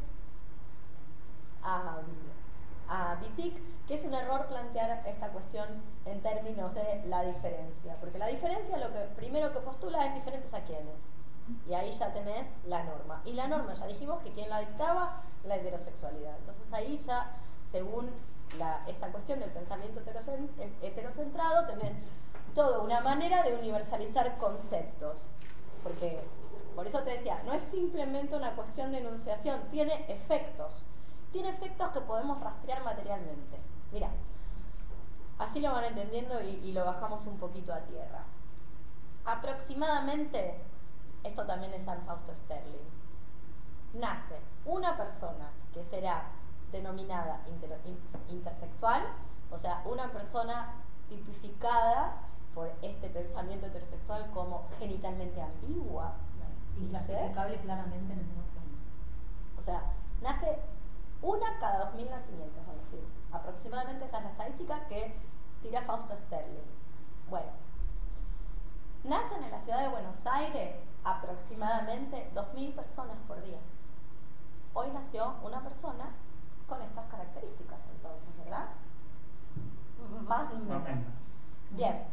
a Wittig que es un error plantear esta cuestión en términos de la diferencia, porque la diferencia lo que primero que postula es diferentes a quiénes. Y ahí ya tenés la norma. Y la norma, ya dijimos que quien la dictaba, la heterosexualidad. Entonces ahí ya, según esta cuestión del pensamiento heterocentrado, tenés toda una manera de universalizar conceptos. Porque, por eso te decía, no es simplemente una cuestión de enunciación, tiene efectos. Tiene efectos que podemos rastrear materialmente. Mira, así lo van entendiendo y lo bajamos un poquito a tierra. Aproximadamente, esto también es San Fausto Sterling, nace una persona que será denominada intersexual, o sea, una persona tipificada por este pensamiento heterosexual como genitalmente ambigua.
Inclasificable claramente en ese momento.
O sea, nace una cada 2000 nacimientos, es decir, aproximadamente esa es la estadística que tira Fausto Sterling. Bueno, nacen en la ciudad de Buenos Aires aproximadamente 2000 personas por día. Hoy nació una persona con estas características, entonces, ¿verdad? Más ni menos. Bien.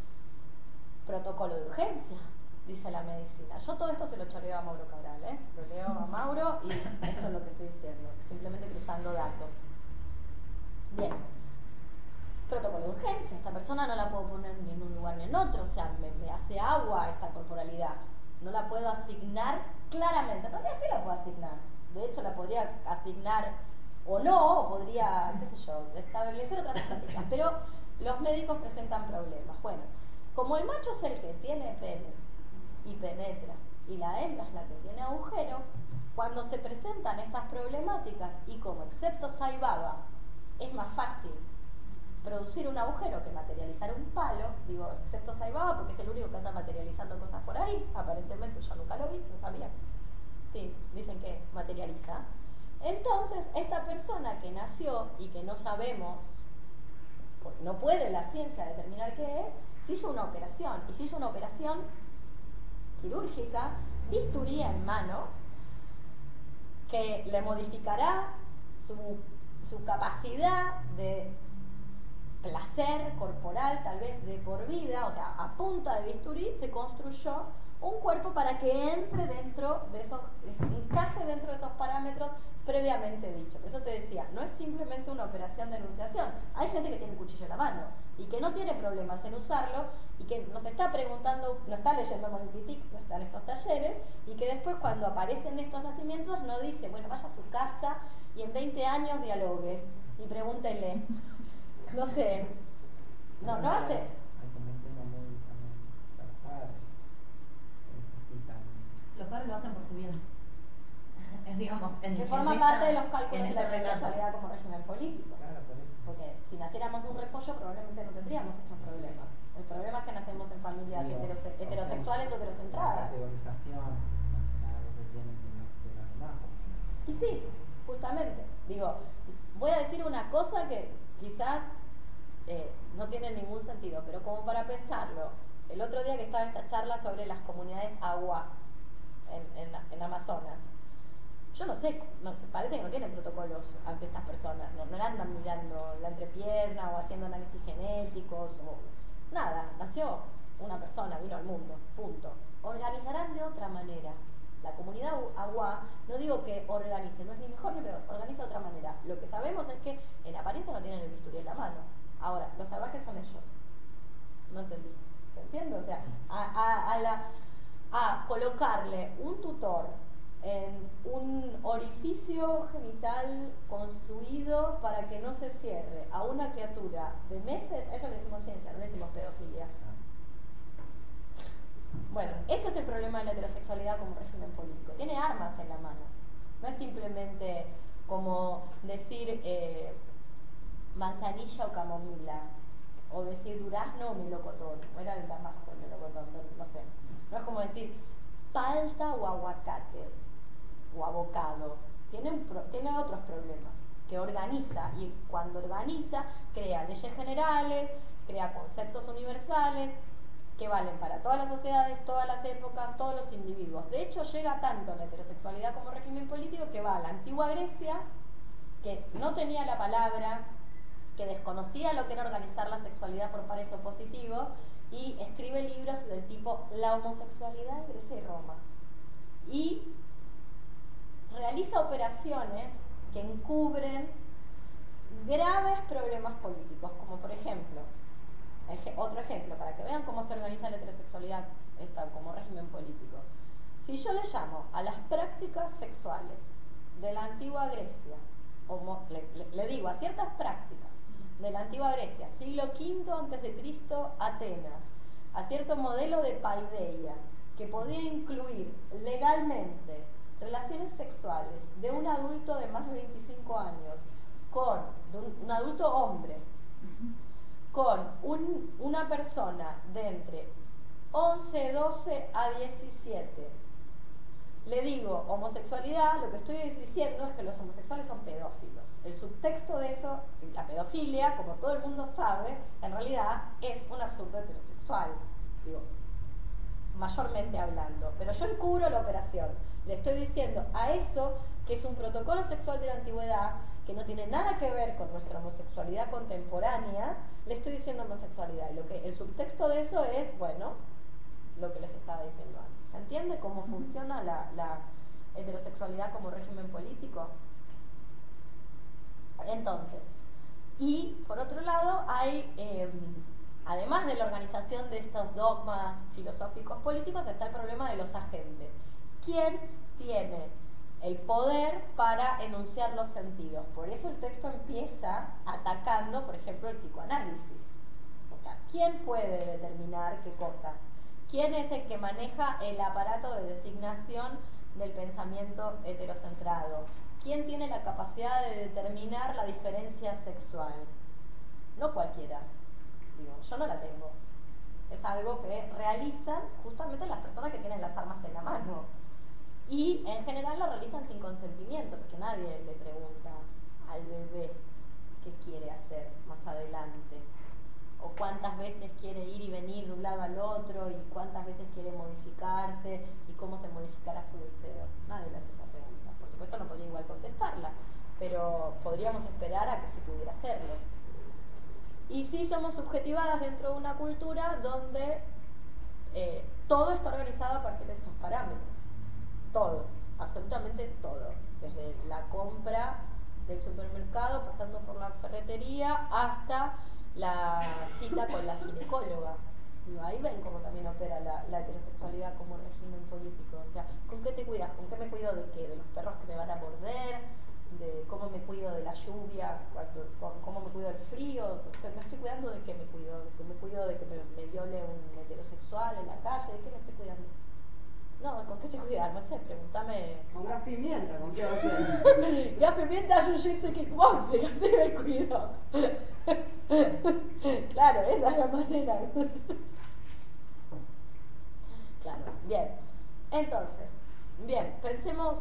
Protocolo de urgencia, dice la medicina. Yo todo esto se lo choreo a Mauro Cabral, ¿eh? Lo leo a Mauro y esto es lo que estoy diciendo, simplemente cruzando datos. Bien. Protocolo de urgencia, esta persona no la puedo poner ni en un lugar ni en otro, o sea, me hace agua esta corporalidad. No la puedo asignar claramente, en realidad sí la puedo asignar. De hecho, la podría asignar o no, o podría, qué sé yo, establecer otras estrategias. Pero los médicos presentan problemas. Bueno, como el macho es el que tiene pene y penetra, y la hembra es la que tiene agujero, cuando se presentan estas problemáticas, y como excepto Saibaba es más fácil producir un agujero que materializar un palo, digo, excepto Saibaba porque es el único que anda materializando cosas por ahí, aparentemente yo nunca lo vi, no sabía. Sí, dicen que materializa. Entonces, esta persona que nació y que no sabemos, porque no puede la ciencia determinar qué es, se hizo una operación, y se hizo una operación quirúrgica, bisturí en mano, que le modificará su capacidad de placer corporal, tal vez de por vida, o sea, a punta de bisturí se construyó un cuerpo para que entre dentro de esos, encaje dentro de esos parámetros previamente dichos. Por eso te decía, no es simplemente una operación de enunciación. Hay gente que tiene un cuchillo en la mano y que no tiene problemas en usarlo y que nos está preguntando, no está leyendo Monique Wittig, no está en estos talleres, y que después cuando aparecen estos nacimientos no dice, bueno, vaya a su casa y en 20 años dialogue y pregúntele. No sé, no hace.
Hay gente no muy zarpada, necesitan.
Los padres lo hacen por su bien. Digamos,
que forma parte de los cálculos de la responsabilidad como régimen político.
Claro, por eso.
Porque si naciéramos de un repollo probablemente no tendríamos estos problemas. El problema es que nacemos en familias heterosexuales o heterocentradas.
La categorización, a veces viene de las demás.
Y sí, justamente. Digo, voy a decir una cosa que quizás no tiene ningún sentido, pero como para pensarlo, el otro día que estaba esta charla sobre las comunidades agua en Amazonas, yo no sé, parece que no tienen protocolos ante estas personas, no la andan mirando la entrepierna o haciendo análisis genéticos, nada, nació una persona, vino al mundo, punto. Organizarán de otra manera. La comunidad Agua, no digo que organice, no es ni mejor ni peor, organiza de otra manera. Lo que sabemos es que en apariencia no tienen el bisturí en la mano. Ahora, los salvajes son ellos. No entendí. ¿Se entiende? O sea, a colocarle un tutor en un orificio genital construido para que no se cierre a una criatura de meses, a eso le decimos ciencia, no le decimos pedofilia. Bueno, este es el problema de la heterosexualidad como régimen político. Tiene armas en la mano. No es simplemente como decir manzanilla o camomila, o decir durazno o melocotón. O era el damasco el melocotón, no sé. No es como decir palta o aguacate o abocado. Tiene otros problemas que organiza, y cuando organiza crea leyes generales, crea conceptos universales que valen para todas las sociedades, todas las épocas, todos los individuos. De hecho, llega tanto la heterosexualidad como régimen político que va a la antigua Grecia, que no tenía la palabra, que desconocía lo que era organizar la sexualidad por pares opositivos, y escribe libros del tipo La homosexualidad en Grecia y Roma. Y realiza operaciones que encubren graves problemas políticos, como por ejemplo, otro ejemplo, para que vean cómo se organiza la heterosexualidad como régimen político. Si yo le llamo a las prácticas sexuales de la antigua Grecia, le digo a ciertas prácticas de la antigua Grecia, siglo V a.C., Atenas, a cierto modelo de paideia, que podía incluir legalmente relaciones sexuales de un adulto de más de 25 años con un adulto hombre, con una persona de entre 11, 12 a 17. Le digo homosexualidad, lo que estoy diciendo es que los homosexuales son pedófilos. El subtexto de eso, la pedofilia, como todo el mundo sabe, en realidad es un absurdo heterosexual, digo, mayormente hablando. Pero yo encubro la operación. Le estoy diciendo a eso, que es un protocolo sexual de la antigüedad, que no tiene nada que ver con nuestra homosexualidad contemporánea, le estoy diciendo homosexualidad. Y el subtexto de eso es, bueno, lo que les estaba diciendo antes. ¿Se entiende cómo funciona la heterosexualidad como régimen político? Entonces, y por otro lado hay, además de la organización de estos dogmas filosóficos políticos, está el problema de los agentes. ¿Quién tiene el poder para enunciar los sentidos? Por eso el texto empieza atacando, por ejemplo, el psicoanálisis. O sea, ¿quién puede determinar qué cosas? ¿Quién es el que maneja el aparato de designación del pensamiento heterocentrado? ¿Quién tiene la capacidad de determinar la diferencia sexual? No cualquiera. Digo, yo no la tengo. Es algo que realizan justamente las personas que tienen las armas en la mano. Y en general lo realizan sin consentimiento, porque nadie le pregunta al bebé qué quiere hacer más adelante, o cuántas veces quiere ir y venir de un lado al otro, y cuántas veces quiere modificarse, y cómo se modificará su deseo. Nadie le hace esa pregunta. Por supuesto no podría igual contestarla, pero podríamos esperar a que se pudiera hacerlo. Y sí somos subjetivadas dentro de una cultura donde todo está organizado a partir de estos parámetros. Todo, absolutamente todo, desde la compra del supermercado, pasando por la ferretería, hasta la cita con la ginecóloga. Y ahí ven cómo también opera la heterosexualidad como régimen político. O sea, ¿con qué te cuidas? ¿Con qué me cuido de qué? ¿De los perros que me van a morder? ¿De cómo me cuido de la lluvia? ¿Cómo me cuido del frío? ¿Me estoy cuidando de qué me cuido? ¿Me cuido de que me viole un heterosexual en la calle? ¿De qué me estoy cuidando? No, ¿con qué te cuidas? No sé, pregúntame.
Con gas pimienta, ¿con qué va a ser?
Gas pimienta, jiu-jitsu, kickboxing, así me cuido. Claro, esa es la manera. Claro, bien. Entonces, bien, pensemos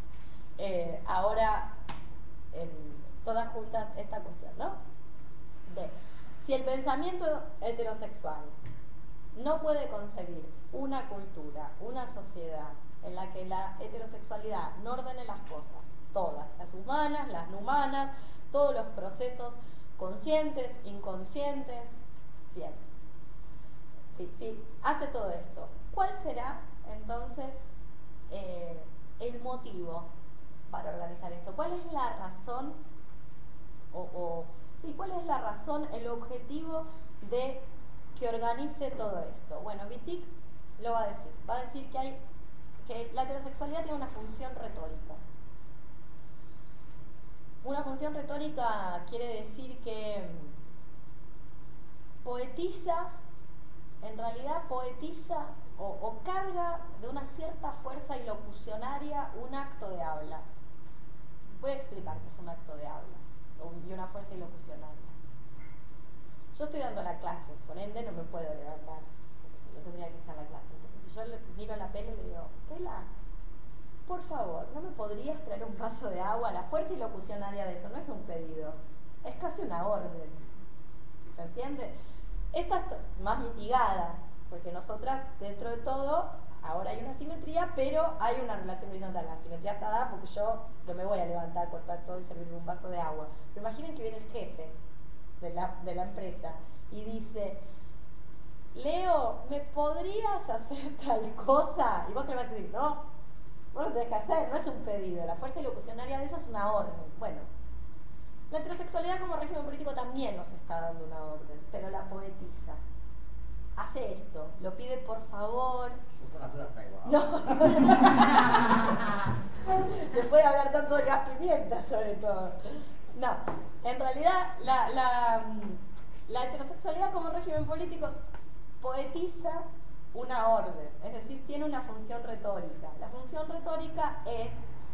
ahora en todas juntas esta cuestión, ¿no? De si el pensamiento heterosexual no puede concebir una cultura, una sociedad en la que la heterosexualidad no ordene las cosas, todas, las humanas, las no humanas, todos los procesos conscientes, inconscientes, bien. hace todo esto. ¿Cuál será entonces el motivo para organizar esto? ¿Cuál es la razón cuál es la razón, el objetivo de que organice todo esto? Bueno, Wittig lo va a decir que la heterosexualidad tiene una función retórica. Una función retórica quiere decir que en realidad poetiza o carga de una cierta fuerza ilocucionaria un acto de habla. Voy a explicar qué es un acto de habla y una fuerza ilocucionaria. Yo estoy dando la clase, por ende no me puedo levantar, porque yo tendría que estar en la clase. Entonces, si yo miro la peli y le digo, Tela, por favor, ¿no me podrías traer un vaso de agua? La fuerza ilocucionaria de eso no es un pedido, es casi una orden. ¿Se entiende? Esta es más mitigada, porque nosotras, dentro de todo, ahora hay una simetría, pero hay una relación horizontal. La simetría está dada porque yo no me voy a levantar, cortar todo y servirme un vaso de agua. Pero imaginen que viene el jefe de la empresa y dice, Leo, ¿me podrías hacer tal cosa? Y vos que le vas a decir, no, vos lo tenés que hacer, no es un pedido. La fuerza ilocucionaria de eso es una orden. Bueno, la heterosexualidad como régimen político también nos está dando una orden, pero la poetiza. Hace esto, lo pide por favor. No. Se puede hablar tanto de gas pimienta, sobre todo. No, en realidad la heterosexualidad como régimen político poetiza una orden, es decir, tiene una función retórica. La función retórica es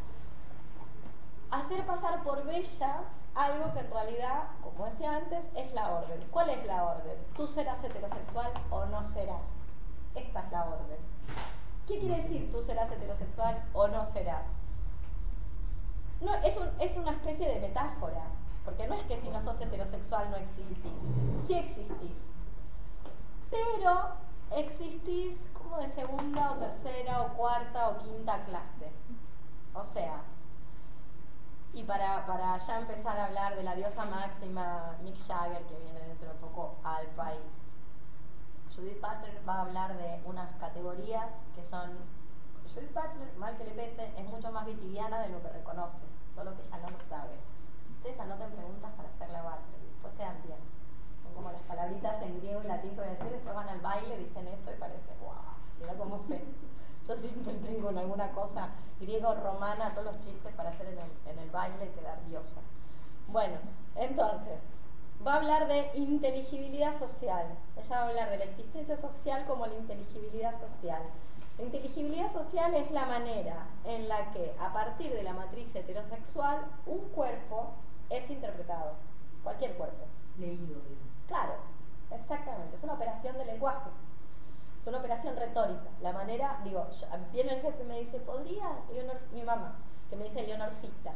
hacer pasar por bella algo que en realidad, como decía antes, es la orden. ¿Cuál es la orden? Tú serás heterosexual o no serás. Esta es la orden. ¿Qué quiere decir tú serás heterosexual o no serás? No, es una especie de metáfora, porque no es que si no sos heterosexual no existís. Sí existís. Pero existís como de segunda o tercera o cuarta o quinta clase. O sea, y para ya empezar a hablar de la diosa máxima Mick Jagger, que viene dentro de poco al país, Judith Butler va a hablar de unas categorías que son... Judith Butler, mal que le pese, es mucho más vitiviana de lo que reconoce, solo que ella no lo sabe. Ustedes anoten preguntas para hacerle a Butler, después quedan bien. Son como las palabritas en griego y latín que voy a decir, después van al baile, dicen esto y parece, wow, mira cómo sé. Yo siempre tengo en alguna cosa griego-romana todos los chistes para hacer en el baile y quedar diosa. Bueno, entonces, va a hablar de inteligibilidad social. Ella va a hablar de la existencia social como la inteligibilidad social. La inteligibilidad social es la manera en la que, a partir de la matriz heterosexual, un cuerpo es interpretado. Cualquier cuerpo.
Leído.
Claro, exactamente. Es una operación de lenguaje. Es una operación retórica. La manera, viene el jefe y me dice, ¿podrías, mi mamá, que me dice Leonorcita,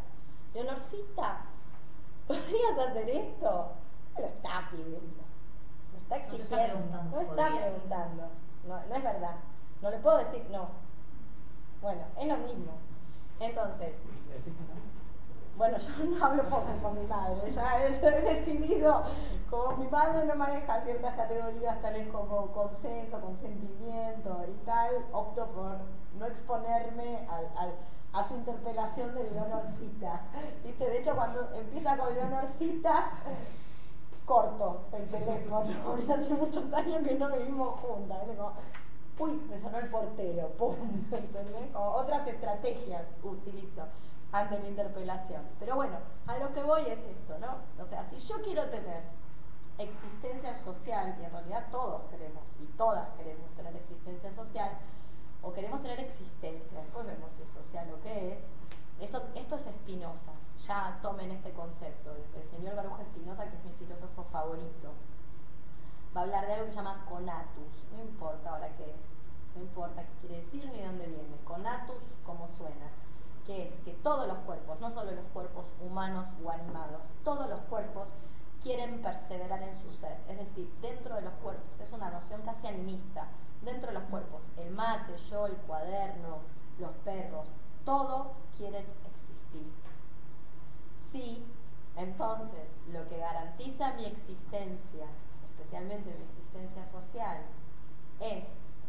¿podrías hacer esto? Me lo está pidiendo, me está exigiendo, no está preguntando, no es verdad, no le puedo decir no. Bueno, es lo mismo. Entonces, bueno, yo no hablo poco con mi madre, ya he decidido, como mi madre no maneja ciertas categorías tales como consenso, consentimiento y tal, opto por no exponerme a su interpelación de Leonorcita. ¿Viste? De hecho, cuando empieza con Leonorcita, corto el teléfono, porque hace muchos años que no vivimos juntas. Digo, uy, me sonó el portero, pum, ¿entendés? O otras estrategias utilizo ante mi interpelación. Pero bueno, a lo que voy es esto, ¿no? O sea, si yo quiero tener existencia social, y en realidad todos queremos, y todas queremos tener existencia social, o queremos tener existencia, después vemos si es social o qué es, esto es Spinoza, ya tomen este concepto, el señor Baruch Spinoza, que es mi filósofo favorito, va a hablar de algo que se llama conatus, no importa ahora qué es, no importa qué quiere decir ni dónde viene, conatus como suena, que es que todos los cuerpos, no solo los cuerpos humanos o animados, todos los cuerpos quieren perseverar en su ser, es decir, dentro de los cuerpos, es una noción casi animista, dentro de los cuerpos, el mate, yo, el cuaderno, los perros, todo quieren existir. Sí, entonces, lo que garantiza mi existencia, especialmente mi existencia social, es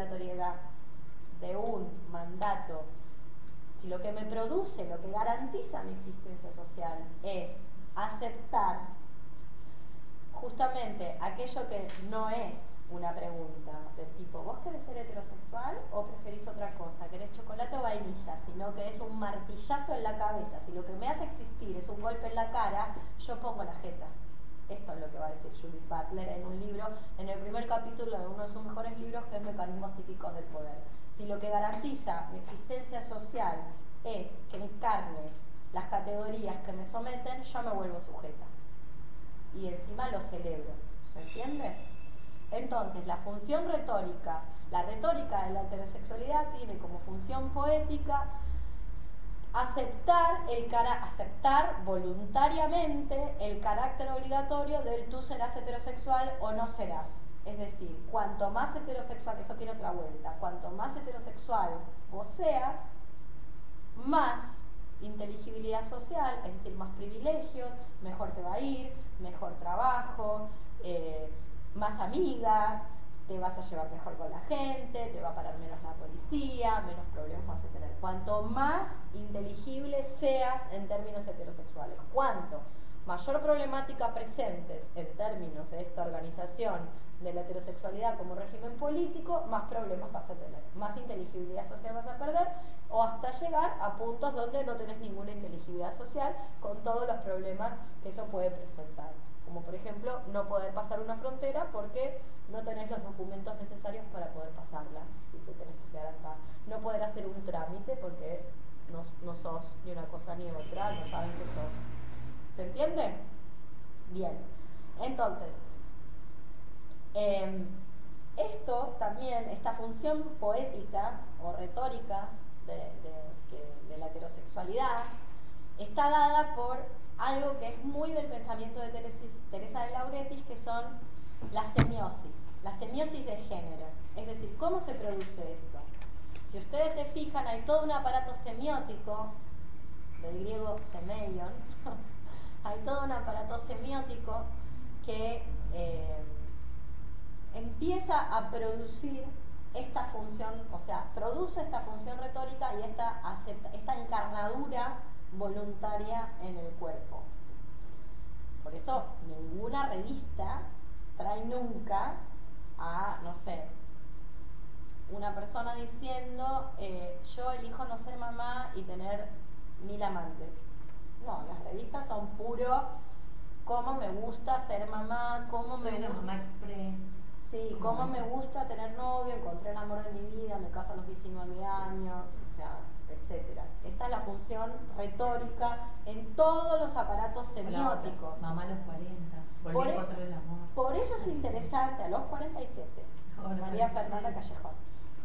obligatoriedad de un mandato, si lo que me produce, lo que garantiza mi existencia social es aceptar justamente aquello que no es una pregunta del tipo, ¿vos querés ser heterosexual o preferís otra cosa? ¿Querés chocolate o vainilla? Sino que es un martillazo en la cabeza. Si lo que me hace existir es un golpe en la cara, yo pongo la jeta. Esto es lo que va a decir Judith Butler en un libro, en el primer capítulo de uno de sus mejores libros, que es Mecanismos psíquicos del poder. Si lo que garantiza mi existencia social es que encarne las categorías que me someten, yo me vuelvo sujeta. Y encima lo celebro. ¿Se entiende? Entonces, la función retórica, la retórica de la heterosexualidad tiene como función poética aceptar voluntariamente el carácter obligatorio del tú serás heterosexual o no serás. Es decir, cuanto más heterosexual, eso tiene otra vuelta, cuanto más heterosexual vos seas, más inteligibilidad social, es decir, más privilegios, mejor te va a ir, mejor trabajo, más amigas, te vas a llevar mejor con la gente, te va a parar menos la policía, menos problemas vas a tener. Cuanto más inteligible seas en términos heterosexuales, cuanto mayor problemática presentes en términos de esta organización de la heterosexualidad como régimen político, más problemas vas a tener, más inteligibilidad social vas a perder, o hasta llegar a puntos donde no tenés ninguna inteligibilidad social con todos los problemas que eso puede presentar. Como por ejemplo, no poder pasar una frontera porque no tenés los documentos necesarios para poder pasarla y te tenés que quedar acá. No poder hacer un trámite porque no sos ni una cosa ni otra, no saben qué sos. ¿Se entiende? Bien. Entonces, esto también, esta función poética o retórica de la heterosexualidad, está dada por algo que es muy del pensamiento de Teresa de Lauretis, que son la semiosis de género. Es decir, ¿cómo se produce esto? Si ustedes se fijan, hay todo un aparato semiótico, del griego semeion, hay todo un aparato semiótico que empieza a producir esta función, o sea, produce esta función retórica y esta encarnadura voluntaria en el cuerpo. Por eso ninguna revista trae nunca a, no sé, una persona diciendo yo elijo no ser mamá y tener 1000 amantes. No, las revistas son puro cómo me gusta ser mamá, cómo
Soy una mamá express.
Sí, cómo me gusta tener novio, encontré el amor de mi vida, me caso a los 19 años, o sea, etcétera. Esta es la función retórica en todos los aparatos semióticos.
Mamá a los 40, volví a encontrar el amor.
Por eso es interesante, a los 47, María Fernanda Callejón.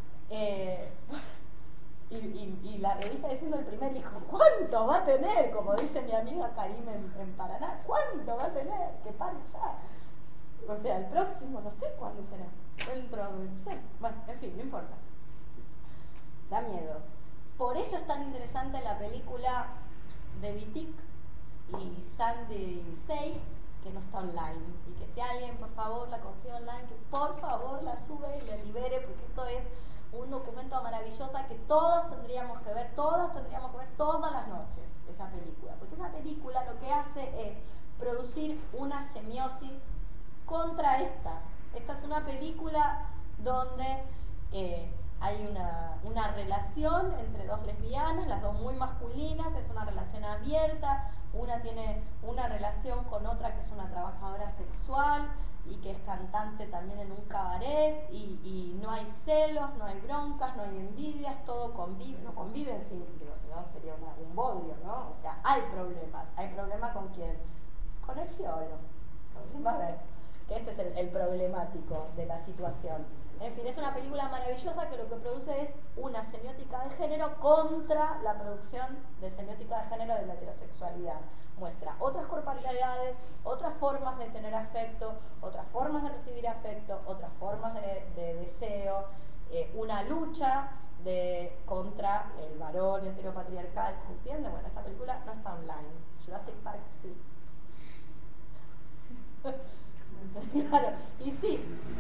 Y la revista diciendo el primer hijo, ¿cuánto va a tener? Como dice mi amiga Karim en Paraná, ¿cuánto va a tener? Que pare ya. O sea, el próximo, no sé cuándo será. Dentro, no sé. Bueno, en fin, no importa. Da miedo. Por eso es tan interesante la película de Wittig y Sandy Say, que no está online. Y que si alguien, por favor, la consigue online, que por favor la sube y la libere, porque esto es un documento maravilloso que todos tendríamos que ver todas las noches, esa película. Porque esa película lo que hace es producir una semiosis contra esta. Esta es una película donde hay una relación entre dos lesbianas, las dos muy masculinas, es una relación abierta, una tiene una relación con otra que es una trabajadora sexual y que es cantante también en un cabaret, y no hay celos, no hay broncas, no hay envidias, todo convive, no conviven sin, digo, si no sería un bodrio, ¿no? O sea, hay problemas con quién, con el fiolo, va a ver, que este es el problemático de la situación. En fin, es una película maravillosa que lo que produce es una semiótica de género contra la producción de semiótica de género de la heterosexualidad. Muestra otras corporalidades, otras formas de tener afecto, otras formas de recibir afecto, otras formas de deseo, una lucha contra el varón heteropatriarcal, ¿se entiende? Bueno, esta película no está online. Jurassic Park sí. Claro, y sí,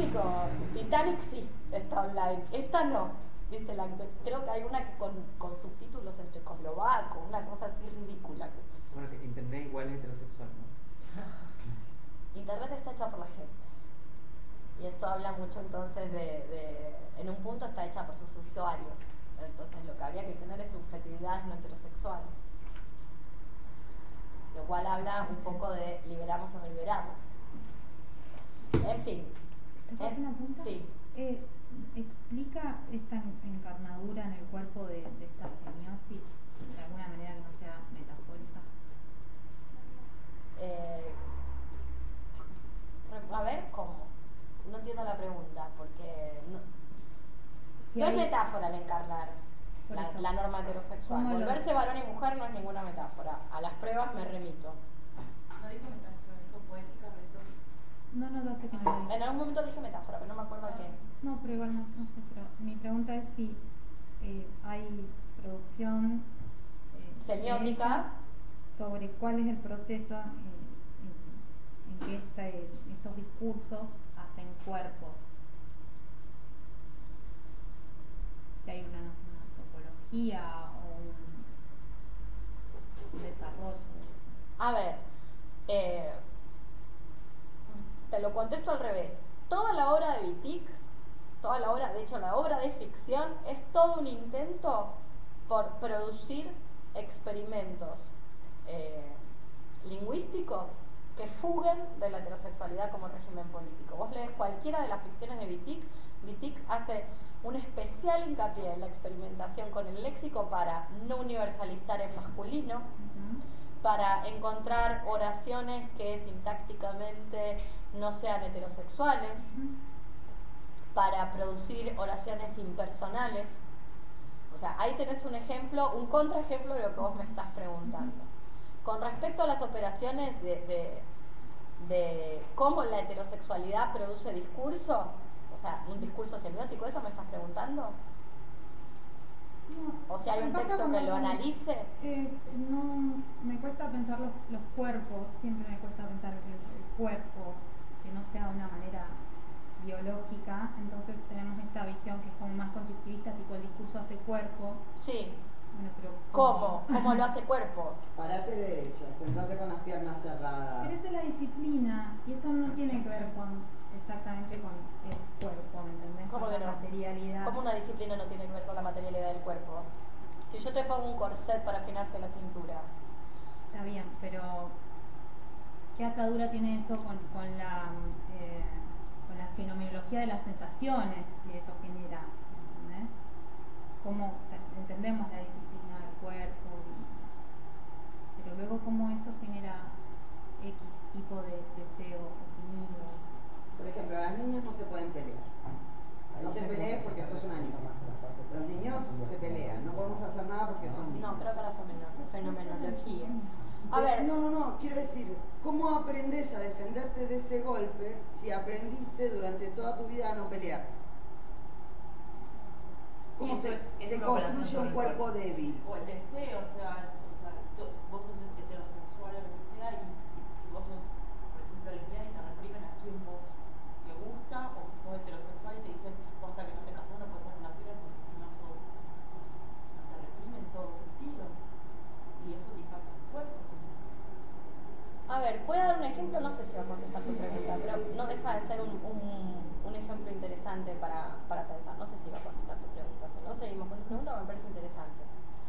Titanic sí está online, esta no. ¿Viste? Creo que hay una con subtítulos en checoslovaco, una cosa así ridícula.
Bueno, que Internet igual es heterosexual, ¿no?
Internet está hecha por la gente. Y esto habla mucho entonces en un punto está hecha por sus usuarios. Entonces lo que habría que tener es subjetividades no heterosexuales. Lo cual habla un poco de liberamos o no liberamos. En fin.
¿Te puedo hacer una pregunta?
Sí.
¿Explica esta encarnadura en el cuerpo de esta semiosis de alguna manera que no sea metafórica?
A ver, ¿cómo? No entiendo la pregunta, porque
Si
no es
hay-
metáfora el encarnar
Por eso.
la norma heterosexual.
¿Cómo lo-
Volverse varón y mujer no es ninguna metáfora. A las pruebas me remito.
No dijo metáfora, dijo poética, retórica.
No sé que no lo digo.
En algún momento dije metáfora, pero no me acuerdo qué.
No, pero igual no sé. Pero mi pregunta es si hay producción
Semiótica.
hecha sobre cuál es el proceso en que estos discursos hacen cuerpos. Si hay una antropología o un desarrollo de eso.
A ver, te lo contesto al revés. Toda la obra de Wittig, de hecho la obra de ficción, es todo un intento por producir experimentos lingüísticos que fuguen de la heterosexualidad como régimen político. Vos lees cualquiera de las ficciones de Wittig hace un especial hincapié en la experimentación con el léxico para no universalizar el masculino, para encontrar oraciones que sintácticamente no sean heterosexuales, para producir oraciones impersonales. O sea, ahí tenés un ejemplo, un contraejemplo de lo que vos me estás preguntando. Con respecto a las operaciones de cómo la heterosexualidad produce discurso, o sea, un discurso semiótico, ¿eso me estás preguntando?
No,
O sea, hay un
me pasa
texto que
cuando-
lo analice.
No, me cuesta pensar los cuerpos, siempre me cuesta pensar el cuerpo, que no sea de una manera biológica, entonces tenemos esta visión que es como más constructivista, tipo el discurso hace cuerpo.
Sí.
Bueno, pero
¿Cómo? ¿Cómo lo hace cuerpo?
Parate derecha, sentate con las piernas cerradas.
Pero esa es la disciplina, y eso no tiene que ver exactamente con el cuerpo, ¿me entendés?
¿Cómo
Con
que
la
no?
materialidad.
¿Cómo una disciplina no tiene que ver con la materialidad del cuerpo? Si yo te pongo un corset para afinarte la cintura.
Está bien, pero ¿qué atadura tiene eso con la fenomenología de las sensaciones que eso genera? ¿Entendés? ¿Cómo entendemos la disciplina del cuerpo? Pero luego cómo eso genera X tipo de deseo oprimido.
Por ejemplo, las niñas no se pueden pelear. No te pelees porque sos una niña. Los niños se pelean, no podemos hacer nada porque son niños.
No, creo que la fenomenología. A ver,
No, quiero decir, ¿cómo aprendes a defenderte de ese golpe si aprendiste durante toda tu vida a no pelear? ¿Cómo
Y eso es
se
una
construye
operación
un
sobre el
cuerpo
cuerpo.
débil?
O el deseo, o sea, vos sos heterosexual o lo que sea, y si vos sos, por ejemplo, lesbiana y te reprimen a quien vos te gusta, o si sos heterosexual y te dicen, vos hasta que no te casás no puedes tener relaciones porque si no sos, o sea, te reprimen en todo sentido. Y eso te impacta en tu cuerpo.
a ver, voy a dar un ejemplo, no sé si va a contestar tu pregunta, pero no deja de ser un ejemplo interesante para pensar. No sé si va a contestar tu pregunta, si no seguimos con tu pregunta, me parece interesante.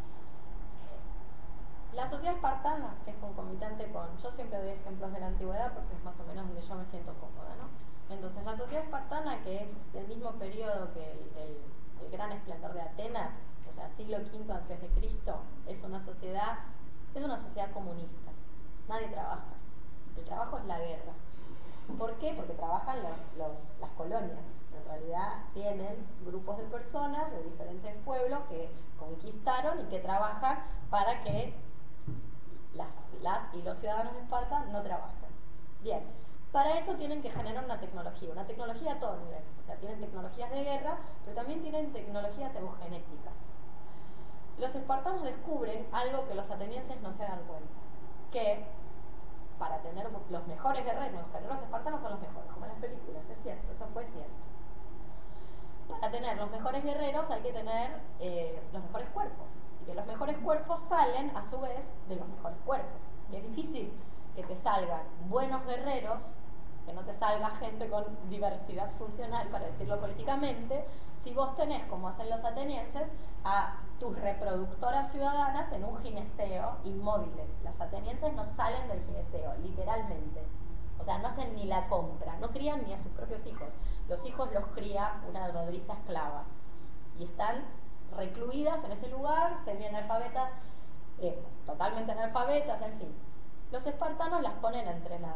La sociedad espartana, que es concomitante con, yo siempre doy ejemplos de la antigüedad porque es más o menos donde yo me siento cómoda, ¿no? Entonces la sociedad espartana, que es del mismo periodo que el gran esplendor de Atenas, o sea, siglo V antes de Cristo, es una sociedad comunista. Nadie trabaja. El trabajo es la guerra. ¿Por qué? Porque trabajan las colonias. En realidad tienen grupos de personas de diferentes pueblos que conquistaron y que trabajan para que las y los ciudadanos de Esparta no trabajan. Bien, para eso tienen que generar una tecnología a todo nivel. O sea, tienen tecnologías de guerra, pero también tienen tecnologías eugenésicas. Los espartanos descubren algo que los atenienses no se dan cuenta, que para tener los mejores guerreros, los guerreros espartanos son los mejores, como en las películas, es cierto, eso fue cierto. tener los mejores guerreros hay que tener los mejores cuerpos. Y que los mejores cuerpos salen a su vez de los mejores cuerpos. Y es difícil que te salgan buenos guerreros, que no te salga gente con diversidad funcional, para decirlo políticamente, si vos tenés, como hacen los atenienses, a tus reproductoras ciudadanas en un gineceo inmóviles. Las atenienses no salen del gineceo, literalmente. O sea, no hacen ni la compra, no crían ni a sus propios hijos. Los hijos los cría una nodriza esclava. Y están recluidas en ese lugar, semi-analfabetas, totalmente analfabetas, en fin. Los espartanos las ponen a entrenar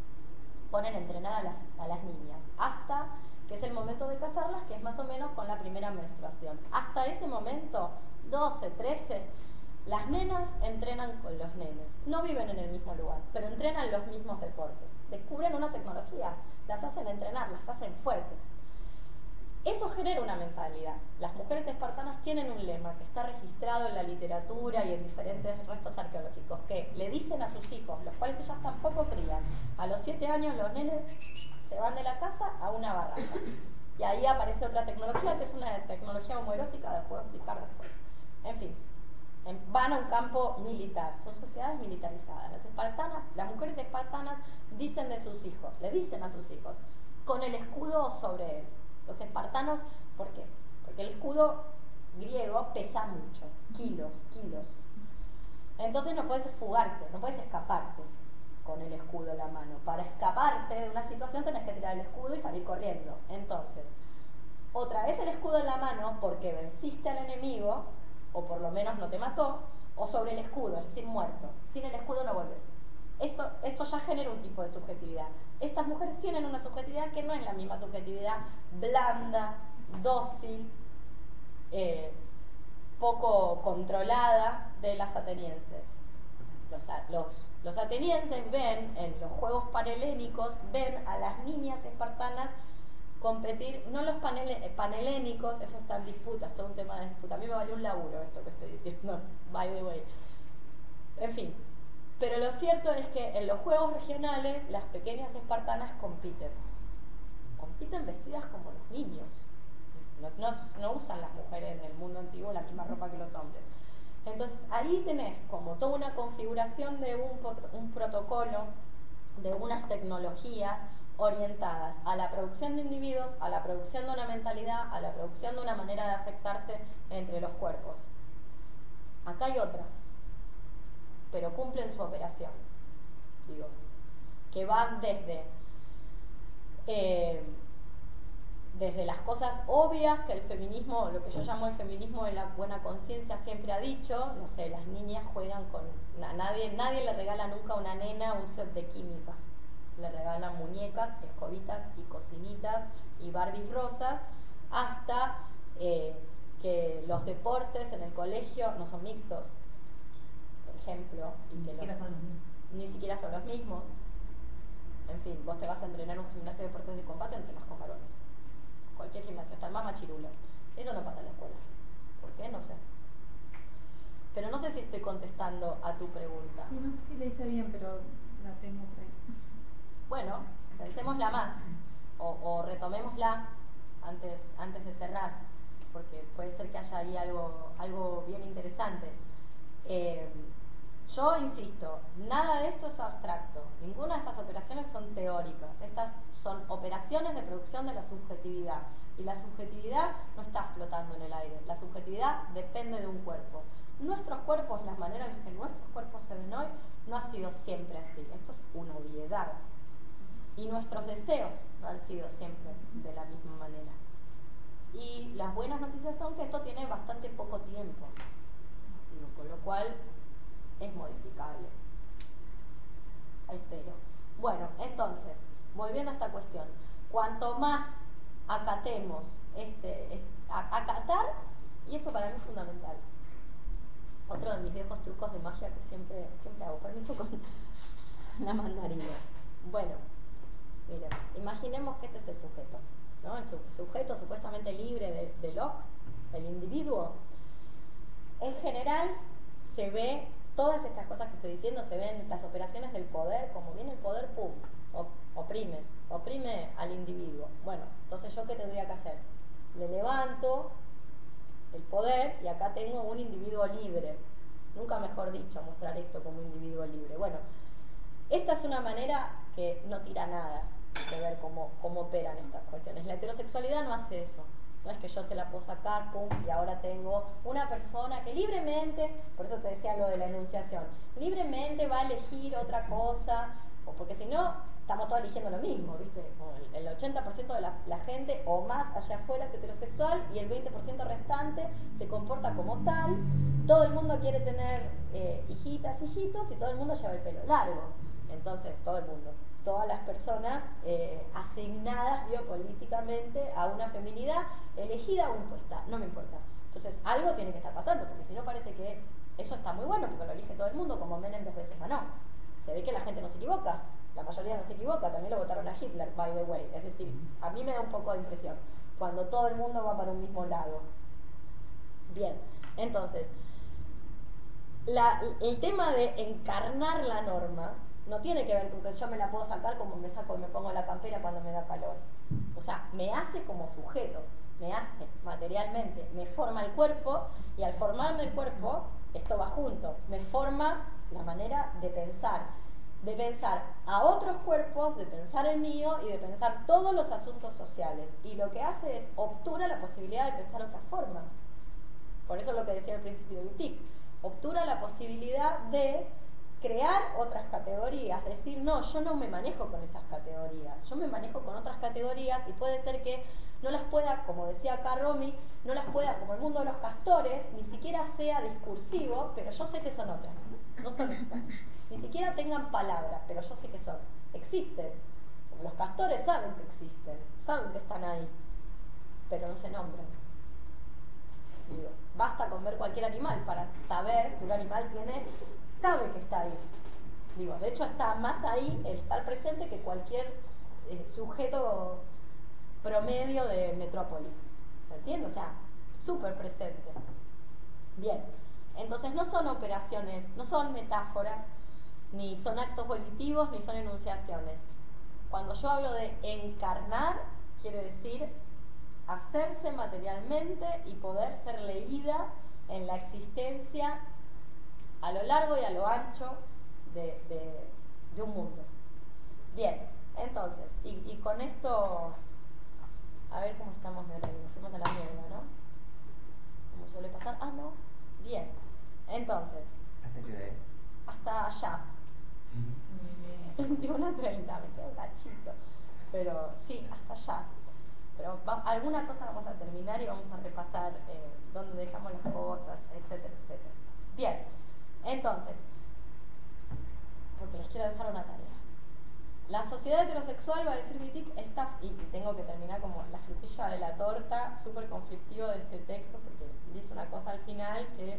a las niñas, hasta que es el momento de casarlas, que es más o menos con la primera menstruación. Hasta ese momento, 12, 13, las nenas entrenan con los nenes. No viven en el mismo lugar, pero entrenan los mismos deportes. Descubren una tecnología, las hacen entrenar, las hacen fuertes. Eso genera una mentalidad. Las mujeres espartanas tienen un lema que está registrado en la literatura y en diferentes restos arqueológicos, que le dicen a sus hijos, los cuales ellas tampoco crían. A los 7 años los nenes se van de la casa a una barraca. Y ahí aparece otra tecnología, que es una tecnología homoerótica, la puedo explicar después. En fin, van a un campo militar, son sociedades militarizadas. Las mujeres espartanas dicen de sus hijos, le dicen a sus hijos, con el escudo sobre él. Los espartanos, ¿por qué? Porque el escudo griego pesa mucho, kilos. Entonces no puedes fugarte, no puedes escaparte con el escudo en la mano. Para escaparte de una situación tenés que tirar el escudo y salir corriendo. Entonces, o traes el escudo en la mano porque venciste al enemigo, o por lo menos no te mató, o sobre el escudo, es decir, muerto. Sin el escudo no volvés. Esto ya genera un tipo de subjetividad. Estas mujeres tienen una subjetividad que no es la misma subjetividad blanda, dócil, poco controlada de las atenienses. Los atenienses ven en los juegos panhelénicos, ven a las niñas espartanas competir, no los panhelénicos, eso está en disputa, es todo un tema de disputa. A mí me valió un laburo esto que estoy diciendo, by the way. En fin. Pero lo cierto es que en los juegos regionales las pequeñas espartanas compiten vestidas como los niños. No usan las mujeres del mundo antiguo la misma ropa que los hombres. Entonces ahí tenés como toda una configuración de un protocolo, de unas tecnologías orientadas a la producción de individuos, a la producción de una mentalidad, a la producción de una manera de afectarse entre los cuerpos. Acá hay otras, pero cumplen su operación, digo, que van desde las cosas obvias que el feminismo, lo que yo llamo el feminismo de la buena conciencia, siempre ha dicho. No sé, las niñas juegan con... Nadie le regala nunca a una nena un set de química. Le regalan muñecas, escobitas y cocinitas y Barbies rosas, hasta que los deportes en el colegio no son mixtos, por ejemplo, y
Ni
que
siquiera son los mismos.
ni siquiera son los mismos. En fin, vos te vas a entrenar en un gimnasio de deportes de combate, entrenas con varones. Cualquier gimnasio, hasta el más machirulo. Eso no pasa en la escuela. ¿Por qué? No sé. Pero no sé si estoy contestando a tu pregunta.
Sí, no sé si le hice bien, pero la tengo por ahí.
Bueno, pensémosla más. O retomémosla antes de cerrar, porque puede ser que haya ahí algo bien interesante. Yo insisto, nada de esto es abstracto. Ninguna de estas operaciones son teóricas. Estas son operaciones de producción de la subjetividad. Y la subjetividad no está flotando en el aire. La subjetividad depende de un cuerpo. Nuestros cuerpos, las maneras en las que nuestros cuerpos se ven hoy, no ha sido siempre así. Esto es una obviedad. Y nuestros deseos no han sido siempre de la misma manera. Y las buenas noticias son que esto tiene bastante poco tiempo, con lo cual es modificable. Espero. Bueno, entonces, volviendo a esta cuestión, cuanto más acatemos acatar, y esto para mí es fundamental. Otro de mis viejos trucos de magia que siempre hago, permiso con la mandarina. Bueno, miren, imaginemos que este es el sujeto, ¿no? El sujeto supuestamente libre de Locke, el individuo. En general se ve todas estas cosas que estoy diciendo, se ven las operaciones del poder, como viene el poder, pum, oprime al individuo. Bueno, entonces ¿yo qué tendría que hacer? le levanto el poder y acá tengo un individuo libre. Nunca mejor dicho mostrar esto como individuo libre. Bueno, esta es una manera que no tira nada de ver cómo operan estas cuestiones. La heterosexualidad no hace eso. No es que yo se la puedo sacar, pum, y ahora tengo una persona que libremente, por eso te decía lo de la enunciación, libremente va a elegir otra cosa, o porque si no, estamos todos eligiendo lo mismo, ¿viste? Como el 80% de la gente o más allá afuera es heterosexual y el 20% restante se comporta como tal. Todo el mundo quiere tener hijitas, hijitos y todo el mundo lleva el pelo largo. Entonces, todo el mundo. Todas las personas asignadas biopolíticamente a una feminidad elegida o impuesta, no me importa. Entonces algo tiene que estar pasando, porque si no parece que eso está muy bueno, porque lo elige todo el mundo, como Menem 2 veces ganó. Se ve que la gente no se equivoca, la mayoría no se equivoca, también lo votaron a Hitler, by the way. Es decir, a mí me da un poco de impresión, cuando todo el mundo va para un mismo lado. Bien, entonces, el tema de encarnar la norma no tiene que ver con que yo me la puedo sacar como me saco y me pongo la campera cuando me da calor. O sea, me hace como sujeto, me hace materialmente, me forma el cuerpo y al formarme el cuerpo, esto va junto, me forma la manera de pensar a otros cuerpos, de pensar el mío y de pensar todos los asuntos sociales. Y lo que hace es obtura la posibilidad de pensar otras formas. Por eso es lo que decía al principio de Wittig, obtura la posibilidad de crear otras categorías, decir, no, yo no me manejo con esas categorías, yo me manejo con otras categorías y puede ser que no las pueda, como decía acá Romy, no las pueda, como el mundo de los castores, ni siquiera sea discursivo, pero yo sé que son otras, no son estas. Ni siquiera tengan palabras, pero yo sé que son, existen. Como los castores saben que existen, saben que están ahí, pero no se nombran. Digo, basta con ver cualquier animal para saber que un animal sabe que está ahí. Digo, de hecho está más ahí el estar presente que cualquier sujeto promedio de metrópolis. ¿Se entiende? O sea, súper presente. Bien, entonces no son operaciones, no son metáforas, ni son actos volitivos, ni son enunciaciones. Cuando yo hablo de encarnar, quiere decir hacerse materialmente y poder ser leída en la existencia a lo largo y a lo ancho de un mundo. Bien, entonces, y con esto, a ver cómo estamos de horario, nos fuimos a la mierda, ¿no? Como suele pasar, no, bien, entonces.
¿Hasta qué hora es?
Hasta allá. 21:30, me queda un cachito, pero sí, hasta allá. Pero alguna cosa vamos a terminar y vamos a repasar dónde dejamos las cosas, etcétera, etcétera. Bien, entonces, porque les quiero dejar una tarea. La sociedad heterosexual, va a decir Wittig, está, y tengo que terminar como la frutilla de la torta, súper conflictivo de este texto, porque dice una cosa al final que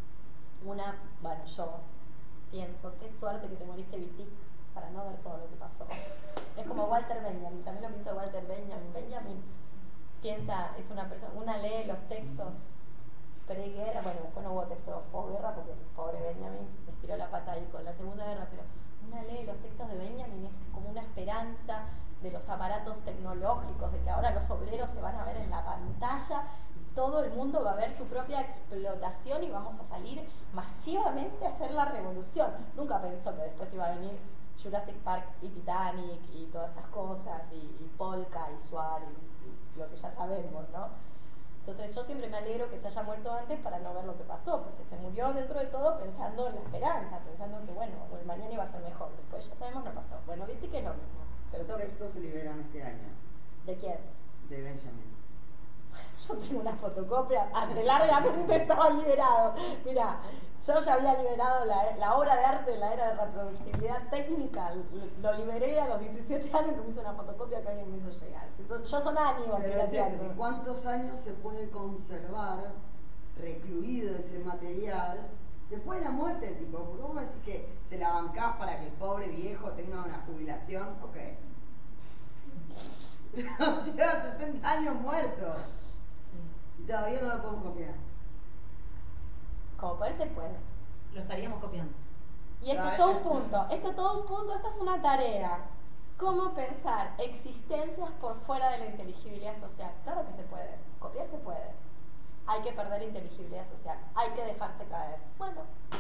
yo pienso, qué suerte que te moriste, Wittig, para no ver todo lo que pasó. Es como Walter Benjamin, también lo pienso Walter Benjamin. Benjamin piensa, es una persona, una lee los textos preguerra, bueno, después no hubo texto posguerra porque pobre Benjamin estiró la pata ahí con la Segunda Guerra, pero una lee los textos de Benjamin, es como una esperanza de los aparatos tecnológicos, de que ahora los obreros se van a ver en la pantalla y todo el mundo va a ver su propia explotación y vamos a salir masivamente a hacer la revolución. Nunca pensó que después iba a venir Jurassic Park y Titanic y todas esas cosas, y Polka y Suárez y lo que ya sabemos, ¿no? Entonces yo siempre me alegro que se haya muerto antes para no ver lo que pasó, porque se murió dentro de todo pensando en la esperanza, pensando en que bueno, el mañana iba a ser mejor, después ya sabemos no pasó. Bueno, viste que es lo mismo.
Los textos se liberan este año.
¿De quién?
De Benjamin.
Yo tengo una fotocopia, hace largamente estaba liberado. Mira, yo ya había liberado la obra de arte de la era de reproductibilidad técnica, lo liberé a los 17 años que me hizo una fotocopia que alguien me hizo llegar. Yo son ánimos.
Pero ¿cuántos años se puede conservar recluido ese material después de la muerte del tipo? ¿Cómo me decís que se la bancás para que el pobre viejo tenga una jubilación? Ok. Lleva 60 años muerto. Y todavía no lo podemos copiar.
Como poder se puede.
Lo estaríamos copiando.
Y esto es todo un punto, esta es una tarea. ¿Cómo pensar existencias por fuera de la inteligibilidad social? Claro que se puede copiar. que perder inteligibilidad social, hay que dejarse caer. Bueno,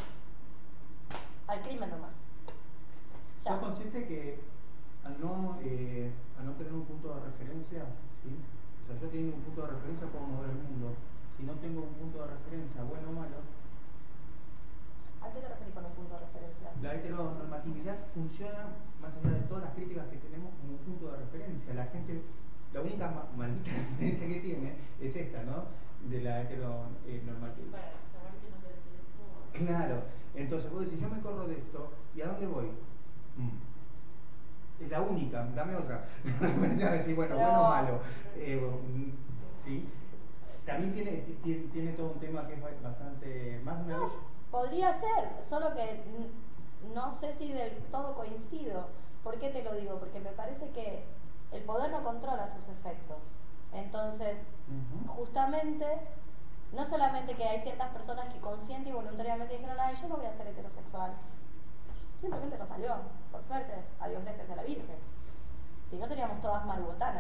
al crimen nomás. Ya.
¿Sos consciente que al no tener un punto de referencia, ¿sí? O sea, yo teniendo un punto de referencia puedo mover el mundo. Si no tengo un punto de referencia, bueno o malo,
¿A qué te referís con un punto de referencia?
la heteronormatividad funciona, más allá de todas las críticas que tenemos, como un punto de referencia. La gente, la única maldita referencia que tiene es esta, ¿no? De la heteronormatividad.
Para saber que no quieres decir eso.
Claro, entonces vos decís, yo me corro de esto, ¿y a dónde voy? Es la única, dame otra. Ya decís, bueno,
Pero-
bueno o malo. Sí. También tiene todo un tema que es bastante más una vez.
Podría ser, solo que no sé si del todo coincido. ¿Por qué te lo digo? Porque me parece que el poder no controla sus efectos. Entonces, justamente, no solamente que hay ciertas personas que consciente y voluntariamente dijeron, ay, yo no voy a ser heterosexual. Simplemente no salió, por suerte, a Dios gracias a la Virgen. Si no seríamos todas marubotanas.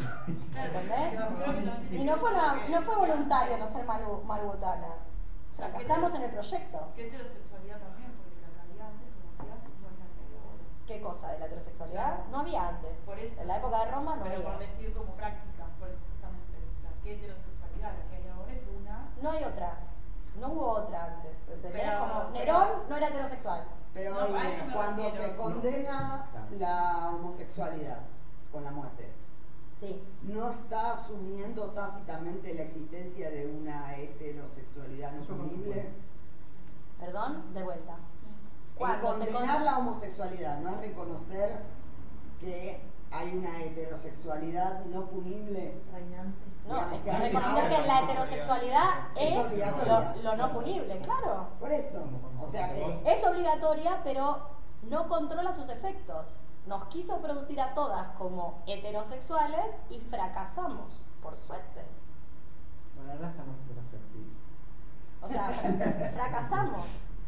¿Entendés? Y no fue voluntario no ser marubotana. Fracasamos en el proyecto.
Que heterosexualidad también, porque la que había antes, como decías, no es la que hay ahora.
¿Qué cosa? ¿De la heterosexualidad? No había antes.
Por eso.
En la época de Roma no
Pero por
había.
decir como práctica, por eso justamente. O sea, ¿qué heterosexualidad? La que hay ahora es una.
No hay otra. No hubo otra antes. ¿Entendés?
Pero-
Como Nerón no era heterosexual.
Pero
No, a eso me
cuando
refiero.
se condena
No.
la homosexualidad con la muerte,
Sí.
no está asumiendo tácitamente la existencia de una heterosexualidad no
Eso no
punible.
puede.
Perdón, de vuelta.
El
Cuando se
condenar la homosexualidad no es reconocer que hay una heterosexualidad no punible.
Reinante.
No, es que
Digamos que
reconocer
ahora
que la heterosexualidad
es
es
obligatoria.
lo no punible, claro.
Por eso, o sea que
Es obligatoria, pero no controla sus efectos. Nos quiso producir a todas como heterosexuales y fracasamos, por suerte.
Bueno, ahora estamos súper flexibles.
O sea, fracasamos.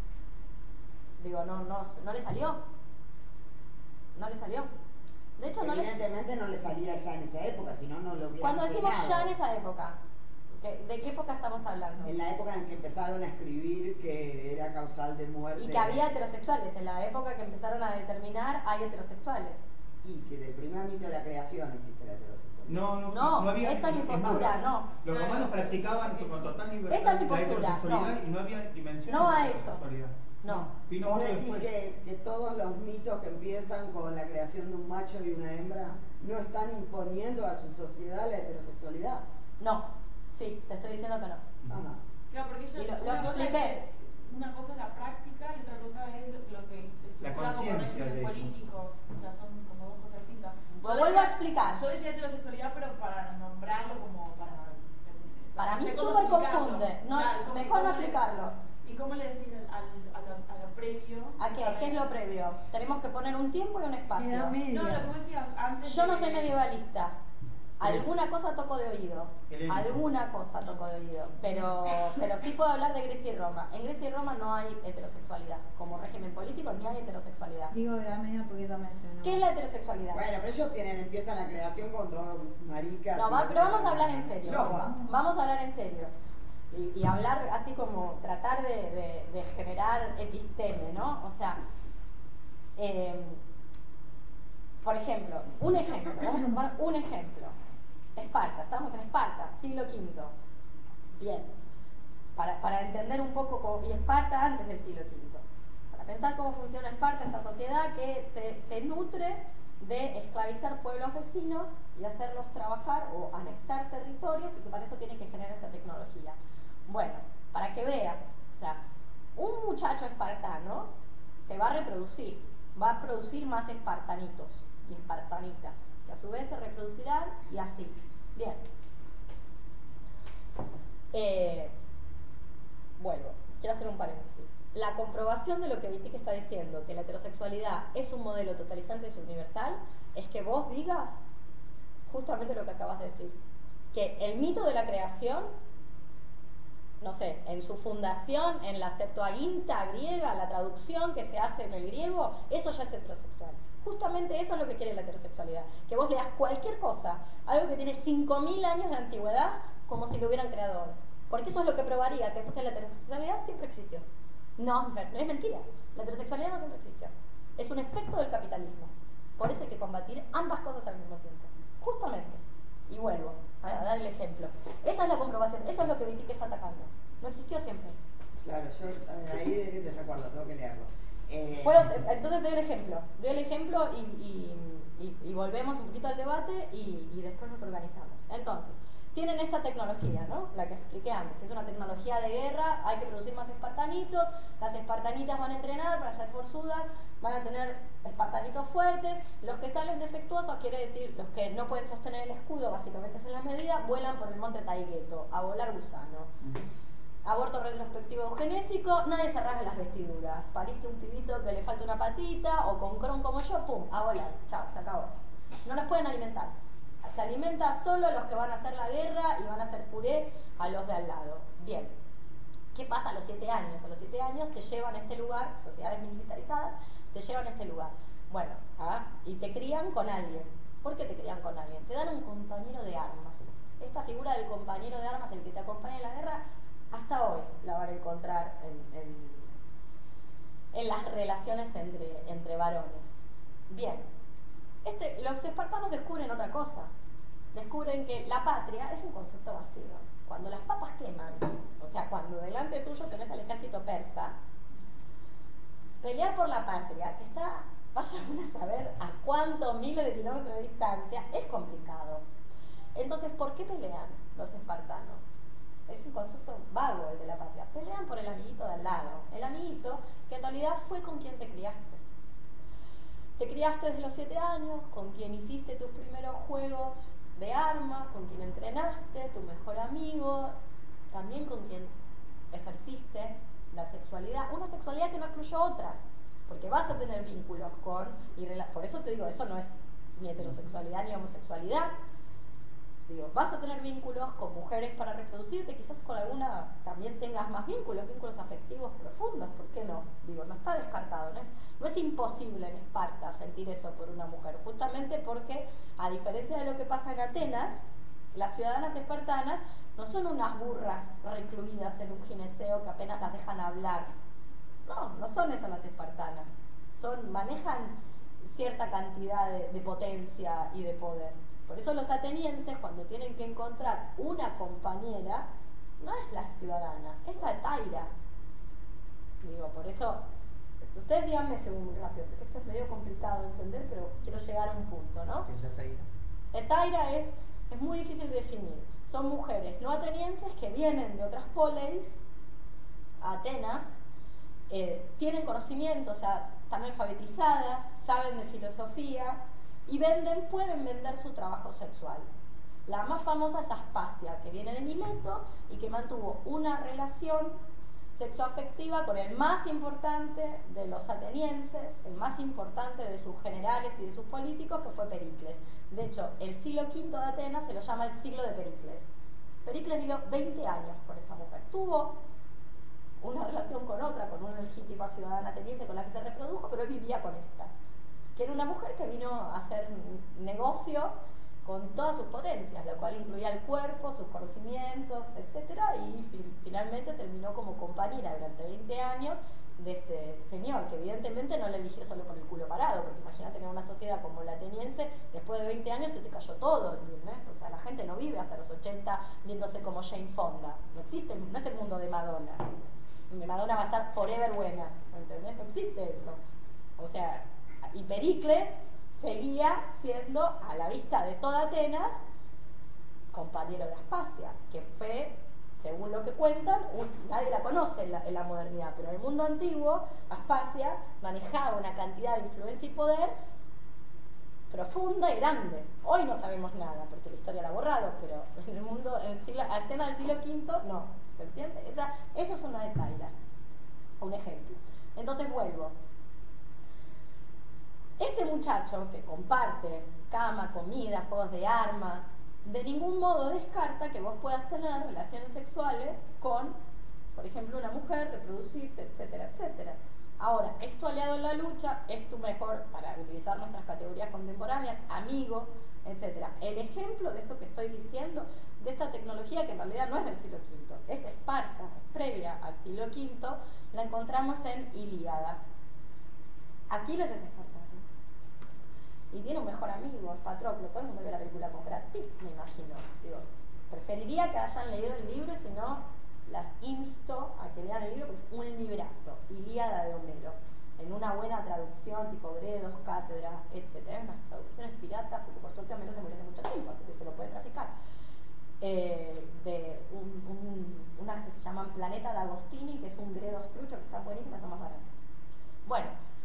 Digo, no le salió. No le salió. De hecho, no le...
evidentemente no le salía ya en esa época, si no, no lo hubiera
Cuando decimos
penado.
ya en esa época, ¿de qué época estamos hablando?
En la época en que empezaron a escribir que era causal de muerte
Y que había heterosexuales. En la época que empezaron a determinar, hay heterosexuales.
y que del primer mito de la creación existe la heterosexualidad.
No,
había.
esta es mi
más,
postura, no.
Los romanos practicaban con total libertad
Esta es mi
la
postura,
heterosexualidad
no.
y no había dimensión
No
de
a
la
eso.
heterosexualidad.
No.
Vino
Vos
mucho
decís
después.
que todos los mitos que empiezan con la creación de un macho y una hembra no están imponiendo a su sociedad la heterosexualidad.
No. Sí, te estoy diciendo que no.
Ajá.
Claro, porque
Y lo
una cosa
expliqué.
una cosa es la práctica y otra cosa es lo que
La
estructura como
conciencia
régimen
de eso.
político. O sea, son como dos cosas distintas.
Lo
Yo
vuelvo
decía-
a explicar.
Yo decía heterosexualidad, pero para nombrarlo como para.
Para
no
mí
sé cómo
súper
explicarlo.
confunde. No,
Claro, ¿cómo-
mejor
cómo
no
le-
explicarlo.
¿Y cómo le decís a lo previo?
¿A qué? ¿Qué es lo previo? Tenemos que poner un tiempo y un espacio.
Edad media.
No, lo que vos decías antes.
Yo no
de-
soy medievalista. Alguna cosa toco de oído.
Helénico.
Alguna cosa toco de oído. Pero sí puedo hablar de Grecia y Roma. En Grecia y Roma no hay heterosexualidad. Como régimen político ni hay heterosexualidad.
Digo edad media porque lo mencionó.
¿Qué es la heterosexualidad?
Bueno, pero ellos empiezan la creación con dos maricas.
No, pero vamos a hablar en serio.
Loba.
Vamos a hablar en serio. Y hablar así como tratar de generar episteme, ¿no? O sea, por ejemplo, vamos a tomar un ejemplo. Esparta, estamos en Esparta, siglo V. Bien, para entender un poco cómo, y Esparta antes del siglo V. Para pensar cómo funciona Esparta, esta sociedad que se nutre de esclavizar pueblos vecinos y hacerlos trabajar o anexar territorios y que para eso tiene que generar esa tecnología. Bueno, para que veas, o sea, un muchacho espartano se va a reproducir, va a producir más espartanitos y espartanitas, que a su vez se reproducirán y así. Bien. Vuelvo, quiero hacer un paréntesis. La comprobación de lo que Wittig está diciendo, que la heterosexualidad es un modelo totalizante y universal, es que vos digas justamente lo que acabas de decir. Que el mito de la creación, no sé, en su fundación, en la Septuaginta griega, la traducción que se hace en el griego, eso ya es heterosexual. Justamente eso es lo que quiere la heterosexualidad. Que vos leas cualquier cosa, algo que tiene 5.000 años de antigüedad, como si lo hubieran creado hoy. Porque eso es lo que probaría que entonces la heterosexualidad siempre existió. No, es mentira. La heterosexualidad no siempre existió. Es un efecto del capitalismo. Por eso hay que combatir ambas cosas al mismo tiempo. Justamente. Y vuelvo a dar el ejemplo. Esa es la comprobación. Eso es lo que Wittig está atacando. No existió siempre.
Claro, yo ahí de desacuerdo, tengo que leerlo.
Entonces doy el ejemplo y volvemos un poquito al debate y después nos organizamos. Entonces, tienen esta tecnología, ¿no? La que expliqué antes, que es una tecnología de guerra, hay que producir más espartanitos, las espartanitas van a entrenar para ser forzudas, van a tener espartanitos fuertes, los que salen defectuosos, quiere decir los que no pueden sostener el escudo, básicamente es en la medida, vuelan por el monte Taigueto, a volar gusano. Aborto retrospectivo eugenésico, nadie se rasga las vestiduras. Pariste un pibito que le falta una patita o con Crohn como yo, pum, a volar, chao, se acabó. No los pueden alimentar. Se alimenta solo los que van a hacer la guerra y van a hacer puré a los de al lado. Bien. ¿Qué pasa a los 7 años? A los 7 años te llevan a este lugar, sociedades militarizadas, te llevan a este lugar. Bueno, y te crían con alguien. ¿Por qué te crían con alguien? Te dan un compañero de armas. Esta figura del compañero de armas, el que te acompaña en la guerra, hasta hoy la van a encontrar en las relaciones entre varones. Bien, los espartanos descubren otra cosa. Descubren que la patria es un concepto vacío. Cuando las papas queman, o sea, cuando delante tuyo tenés al ejército persa, pelear por la patria, que está, vayan a saber a cuántos miles de kilómetros de distancia, es complicado. Entonces, ¿por qué pelean los espartanos? Es un concepto vago el de la patria. Pelean por el amiguito de al lado. El amiguito que en realidad fue con quien te criaste. Te criaste desde los 7 años, con quien hiciste tus primeros juegos de armas, con quien entrenaste, tu mejor amigo, también con quien ejerciste la sexualidad. Una sexualidad que no excluyó otras, porque vas a tener vínculos con... por eso te digo, eso no es ni heterosexualidad ni homosexualidad. Digo, vas a tener vínculos con mujeres para reproducirte, quizás con alguna también tengas más vínculos afectivos profundos, ¿por qué no? Digo, no está descartado, no es imposible en Esparta sentir eso por una mujer, justamente porque, a diferencia de lo que pasa en Atenas, las ciudadanas espartanas no son unas burras recluidas en un gineceo que apenas las dejan hablar. No son esas las espartanas, manejan cierta cantidad de potencia y de poder. Por eso los atenienses, cuando tienen que encontrar una compañera, no es la ciudadana, es la etaira. Digo, por eso, ustedes díganme según rápido, porque esto es medio complicado de entender, pero quiero llegar a un punto, ¿no?
¿Qué es la etaira?
Etaira es muy difícil de definir. Son mujeres no atenienses que vienen de otras poleis a Atenas, tienen conocimiento, o sea, están alfabetizadas, saben de filosofía, y pueden vender su trabajo sexual. La más famosa es Aspasia, que viene de Mileto y que mantuvo una relación sexoafectiva con el más importante de los atenienses, el más importante de sus generales y de sus políticos, que fue Pericles. De hecho, el siglo V de Atenas se lo llama el siglo de Pericles. Pericles vivió 20 años con esa mujer. Tuvo una relación con otra, con una legítima ciudadana ateniense con la que se reprodujo, pero él vivía con esta, que era una mujer que vino a hacer negocio con todas sus potencias, lo cual incluía el cuerpo, sus conocimientos, etc. Y finalmente terminó como compañera durante 20 años de este señor, que evidentemente no le eligió solo por el culo parado, porque imagínate que en una sociedad como la ateniense, después de 20 años se te cayó todo, ¿entendés? O sea, la gente no vive hasta los 80 viéndose como Jane Fonda. No existe, no es el mundo de Madonna. Madonna va a estar forever buena, ¿entendés? No existe eso. O sea, y Pericles seguía siendo, a la vista de toda Atenas, compañero de Aspasia, que fue, según lo que cuentan, nadie la conoce en la modernidad, pero en el mundo antiguo, Aspasia manejaba una cantidad de influencia y poder profunda y grande. Hoy no sabemos nada, porque la historia la ha borrado, pero en el mundo, Atenas del siglo V, no, ¿se entiende? Eso es una etaira, un ejemplo. Entonces vuelvo. Este muchacho que comparte cama, comida, juegos de armas, de ningún modo descarta que vos puedas tener relaciones sexuales con, por ejemplo, una mujer, reproducirte, etcétera, etcétera. Ahora, es tu aliado en la lucha, es tu mejor, para utilizar nuestras categorías contemporáneas, amigo, etcétera. El ejemplo de esto que estoy diciendo, de esta tecnología que en realidad no es del siglo V, es de encontramos en Ilíada. Aquiles es espartano. Y tiene un mejor amigo, es Patroclo. Todo el mundo vio la película con Brad Pitt, me imagino. Digo, preferiría que hayan leído el libro, y si no, las insto a que lean el libro, porque es un librazo. Ilíada de Homero. En una buena traducción, tipo Gredos, Cátedra, etc. Unas traducciones piratas, porque por suerte Homero se murió hace mucho tiempo, así que se lo puede traficar. De unas que se llaman Planeta de Agostini, que es un Gredos trucho, que están buenísimas, son más baratas. Bueno,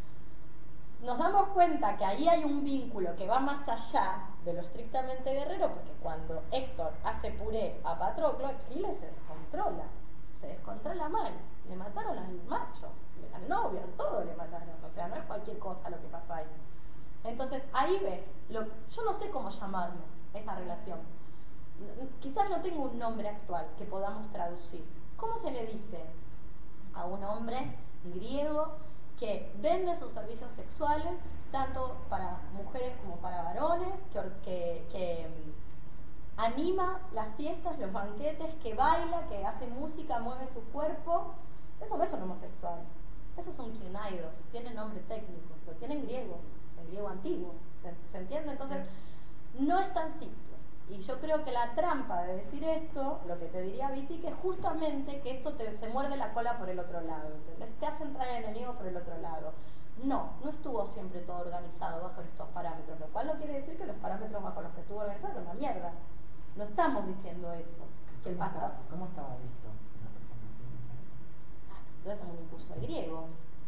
nos damos cuenta que ahí hay un vínculo que va más allá de lo estrictamente guerrero, porque cuando Héctor hace puré a Patroclo, Aquiles se descontrola mal. Le mataron al macho, al novio, al todo le mataron. O sea, no es cualquier cosa lo que pasó ahí. Entonces, ahí ves, yo no sé cómo llamarlo, esa relación. Quizás no tengo un nombre actual que podamos traducir. ¿Cómo se le dice a un hombre griego que vende sus servicios sexuales tanto para mujeres como para varones, que anima las fiestas, los banquetes, que baila, que hace música, mueve su cuerpo? Eso no es un homosexual, esos son quinaidos, tienen nombre técnico, lo tienen griego, el griego antiguo, ¿se entiende? Entonces, no es tan simple. Y yo creo que la trampa de decir esto, lo que te diría Viti, que es justamente que esto se muerde la cola por el otro lado, ¿entendés? Te hace entrar el enemigo por el otro lado. No estuvo siempre todo organizado bajo estos parámetros, lo cual no quiere decir que los parámetros bajo los que estuvo organizado eran una mierda. No estamos diciendo eso. Que el pasado...
¿Cómo estaba visto una persona así?
Entonces es un curso de griego.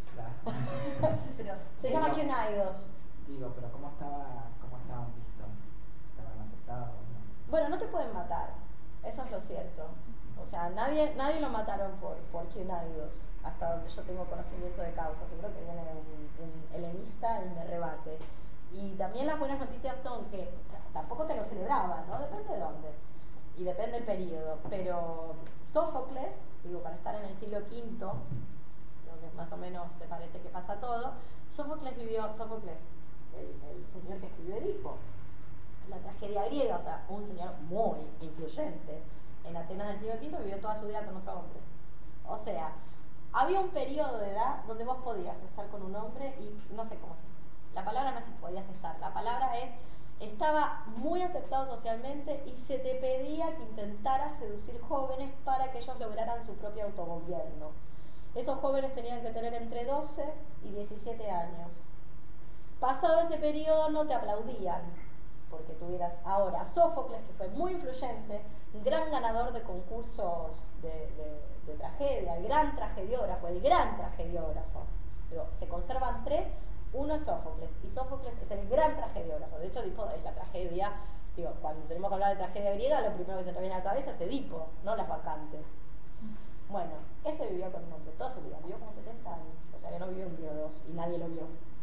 Claro.
Pero se llama Quinaidos.
Digo, pero ¿cómo estaban vistos? ¿Estaban aceptados? ¿No?
Bueno, no te pueden matar, eso es lo cierto. O sea, nadie lo mataron por Quinaidos, hasta donde yo tengo conocimiento de causa. Seguro que viene un helenista y me rebate. Y también las buenas noticias son que tampoco te lo celebraban, ¿no? Depende de dónde y depende del periodo. Pero Sófocles, digo, para estar en el siglo V, donde más o menos se parece que pasa todo, Sófocles, el señor que escribió Edipo, la tragedia griega, o sea, un señor muy influyente en Atenas del siglo V, vivió toda su vida con otro hombre. O sea, había un periodo de edad donde vos podías estar con un hombre y no sé cómo se... La palabra no es si podías estar, la palabra es, estaba muy aceptado socialmente y se te pedía que intentaras seducir jóvenes para que ellos lograran su propio autogobierno. Esos jóvenes tenían que tener entre 12 y 17 años. Pasado ese periodo no te aplaudían porque tuvieras ahora Sófocles, que fue muy influyente, un gran ganador de concursos de tragedia, el gran tragediógrafo. Pero se conservan 3, uno es Sófocles, y Sófocles es el gran tragediógrafo. De hecho, Edipo es la tragedia, cuando tenemos que hablar de tragedia griega, lo primero que se nos viene a la cabeza es Edipo, no las vacantes. Bueno, ese vivió con un hombre toda su vida, vivió como 70 años, o sea que no vivió un día o dos, y nadie lo vio.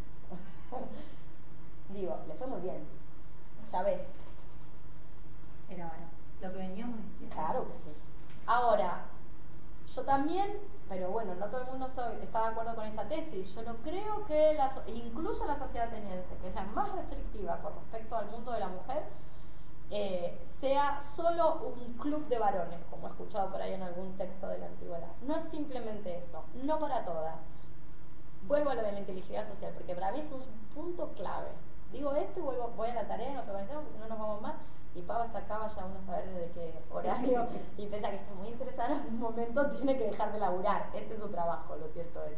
Le fue muy bien, ya ves.
Era ahora, lo que veníamos diciendo.
Claro que sí. Ahora, yo también, pero bueno, no todo el mundo está de acuerdo con esta tesis. Yo no creo que incluso la sociedad ateniense, que es la más restrictiva con respecto al mundo de la mujer, sea solo un club de varones, como he escuchado por ahí en algún texto de la antigüedad. No es simplemente eso, no para todas. Vuelvo a lo de la inteligencia social, porque para mí es un punto clave. Digo esto y voy a la tarea, nos organizamos, porque si no nos vamos más. Y Pau está acá, vaya uno a saber desde qué horario, y piensa que está muy estresada en algún momento, tiene que dejar de laburar. Este es su trabajo, lo cierto es.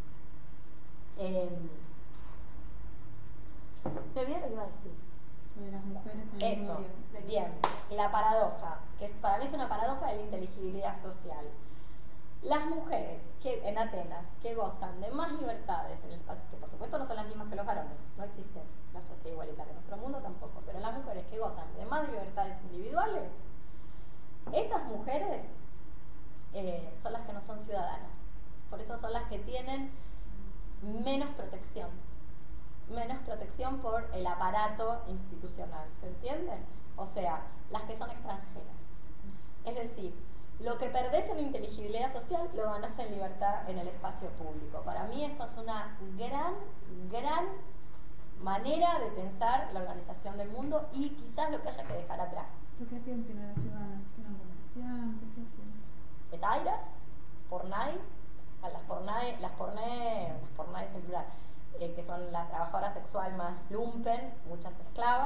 Me olvidé lo que iba a decir.
Sobre las mujeres en el
Eso,
medio.
bien. La paradoja, que para mí es una paradoja de la inteligibilidad social. Las mujeres que en Atenas, que gozan de más libertades en el espacio, que por supuesto no son las mismas que los varones, no existe la sociedad igualitaria en nuestro mundo tampoco, pero las mujeres que gozan de más libertades individuales, esas mujeres son las que no son ciudadanas. Por eso son las que tienen menos protección por el aparato institucional, ¿se entiende? O sea, las que son extranjeras. Es decir, lo que perdés en inteligibilidad social lo ganás en libertad en el espacio público. Para mí esto es una gran manera de pensar la organización del mundo y quizás lo que haya que dejar atrás.
¿Por qué hacían si no eran ciudadanas? ¿Eran comerciantes? ¿Qué hacían?
Etairas, pornai, a las pornai pornais en plural, que son la trabajadora sexual más lumpen, muchas esclavas,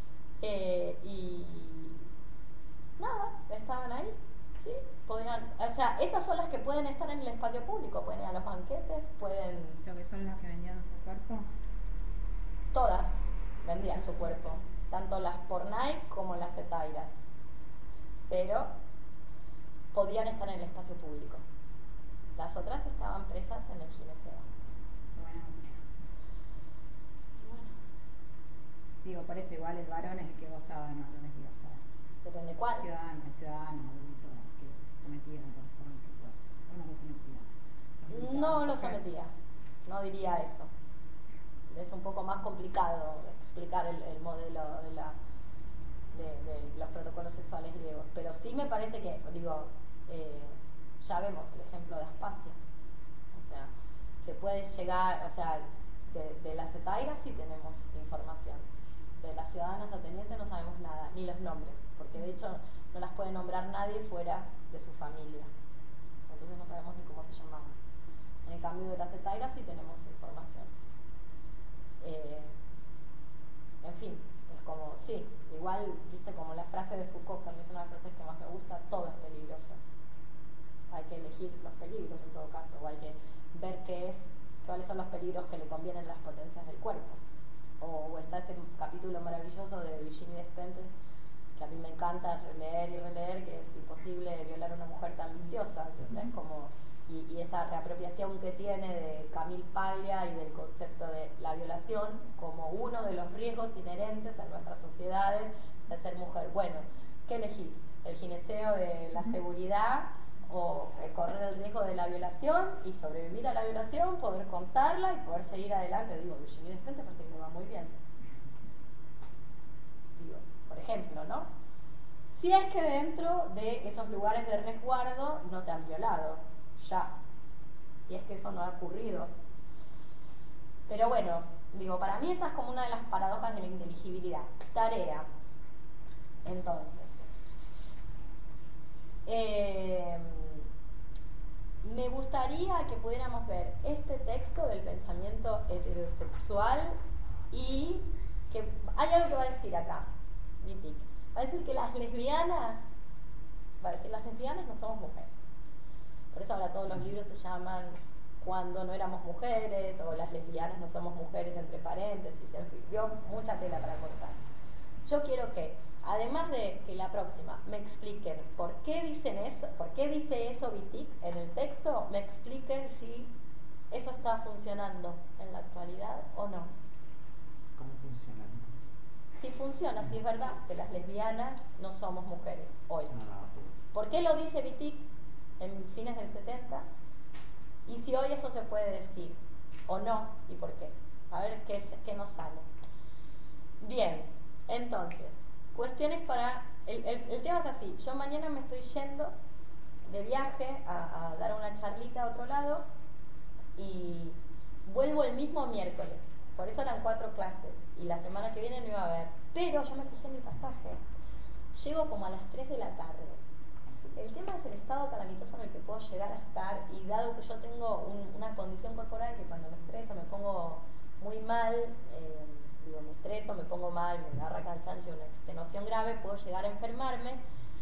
y nada, estaban ahí, ¿sí? Podían, o sea, esas son las que pueden estar en el espacio público, pueden ir a los banquetes, pueden...
Lo que son las que vendían su cuerpo.
Todas vendían su cuerpo, tanto las pornai como las zetairas, pero podían estar en el espacio público. Las otras estaban presas en el gineceo.
Buena noticia.
Bueno,
Digo, por eso igual el varón es el que gozaba, no el que gozaba.
depende cuál.
El ciudadano, adulto, que sometía a los jovencitos. O no lo sometía.
No lo sometía, no diría eso. Es un poco más complicado explicar el modelo de los protocolos sexuales griegos, pero sí me parece que, digo, ya vemos el ejemplo de Aspasia. O sea, se puede llegar, o sea, de las hetairas sí tenemos información. De las ciudadanas atenienses no sabemos nada, ni los nombres, porque de hecho no las puede nombrar nadie fuera de su familia. Entonces no sabemos ni cómo se llamaban. En cambio de las hetairas sí tenemos información. En fin, es como, sí, igual, viste, como la frase de Foucault, que a mí es una de las frases que más me gusta, todo es peligroso. Hay que elegir los peligros en todo caso, o hay que ver cuáles son los peligros que le convienen a las potencias del cuerpo. O está ese capítulo maravilloso de Virginie Despentes, que a mí me encanta releer y releer, que es imposible violar a una mujer tan viciosa, ¿entendés? Como, y esa reapropiación que tiene de Camille Paglia y del concepto de la violación como uno de los riesgos inherentes a nuestras sociedades de ser mujer. Bueno, ¿qué elegís? ¿El gineceo de la seguridad o correr el riesgo de la violación y sobrevivir a la violación, poder contarla y poder seguir adelante? Digo, Virginie Despentes parece que me va muy bien. Digo, por ejemplo, ¿no? Si es que dentro de esos lugares de resguardo no te han violado, ya, si es que eso no ha ocurrido. Pero bueno, digo, para mí esa es como una de las paradojas de la inteligibilidad. Tarea. Entonces, me gustaría que pudiéramos ver este texto del pensamiento heterosexual y que hay algo que va a decir acá, Wittig. Va a decir que las lesbianas, no somos mujeres. Por eso ahora todos los libros se llaman Cuando no éramos mujeres, o Las lesbianas no somos mujeres entre paréntesis, en fin, dio mucha tela para cortar. Yo quiero que, además de que la próxima me expliquen por qué dicen eso, por qué dice eso Wittig en el texto, me expliquen si eso está funcionando en la actualidad o no.
¿Cómo funciona?
Si funciona, si es verdad que las lesbianas no somos mujeres hoy. ¿Por qué lo dice Wittig en fines del 70? Y si hoy eso se puede decir o no, y por qué. A ver qué nos sale. Bien, entonces, cuestiones para... El tema es así. Yo mañana me estoy yendo de viaje a dar una charlita a otro lado y vuelvo el mismo miércoles. Por eso eran 4 clases y la semana que viene no iba a haber. Pero yo me fijé en mi pasaje. Llego como a las 3 de la tarde. El tema es el estado calamitoso en el que puedo llegar a estar, y dado que yo tengo una condición corporal que cuando me estreso me pongo muy mal, me estreso, me pongo mal, me agarra cansancio, una extenuación grave, puedo llegar a enfermarme.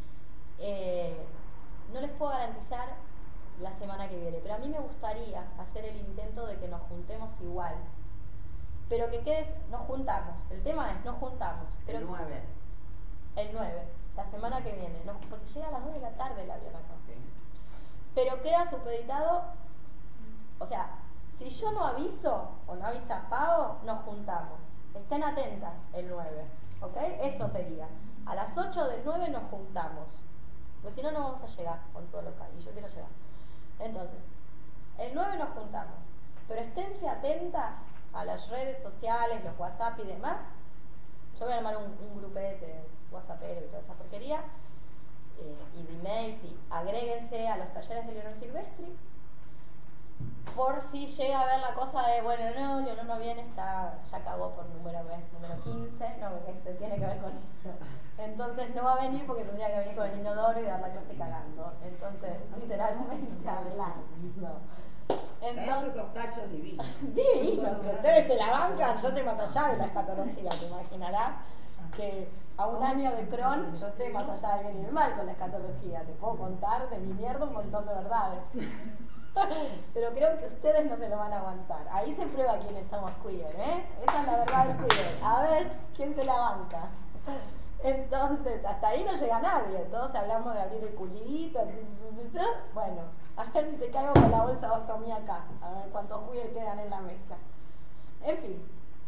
No les puedo garantizar la semana que viene, pero a mí me gustaría hacer el intento de que nos juntemos igual. Pero que quedes, nos juntamos, el tema es, nos juntamos. Pero
El 9.
El 9, la semana que viene, no, porque llega a las 2 de la tarde el avión acá. Pero queda supeditado, o sea, si yo no aviso, o no avisa Pau, nos juntamos. Estén atentas el 9, ¿ok? Eso sería. A las 8 del 9 nos juntamos, porque si no, no vamos a llegar con todo local, y yo quiero llegar. Entonces, el 9 nos juntamos, pero esténse atentas a las redes sociales, los WhatsApp y demás. Yo voy a armar un grupete WhatsAppero y toda esa porquería, y de emails, y agréguense a los talleres de Leonor Silvestri, por si llega a ver la cosa de, bueno, no, Leonor no viene, ya cagó por número 15, no, porque se tiene que ver con eso. Entonces no va a venir porque tendría que venir con el inodoro y dar la clase cagando. Entonces, literalmente hablando.
Tenés
Entonces,
esos tachos divinos.
divinos, ustedes se la bancan, yo estoy más allá de la escatología, te imaginarás que a un año de Crohn yo estoy más allá de bien y de mal con la escatología, te puedo contar de mi mierda un montón de verdades. Pero creo que ustedes no se lo van a aguantar. Ahí se prueba quiénes somos queer, ¿eh? Esa es la verdad del queer. A ver quién se la banca. Entonces, hasta ahí no llega nadie. Todos hablamos de abrir el culito. Bueno, a ver si te caigo con la bolsa vastomía acá. A ver cuántos queer quedan en la mesa. En fin.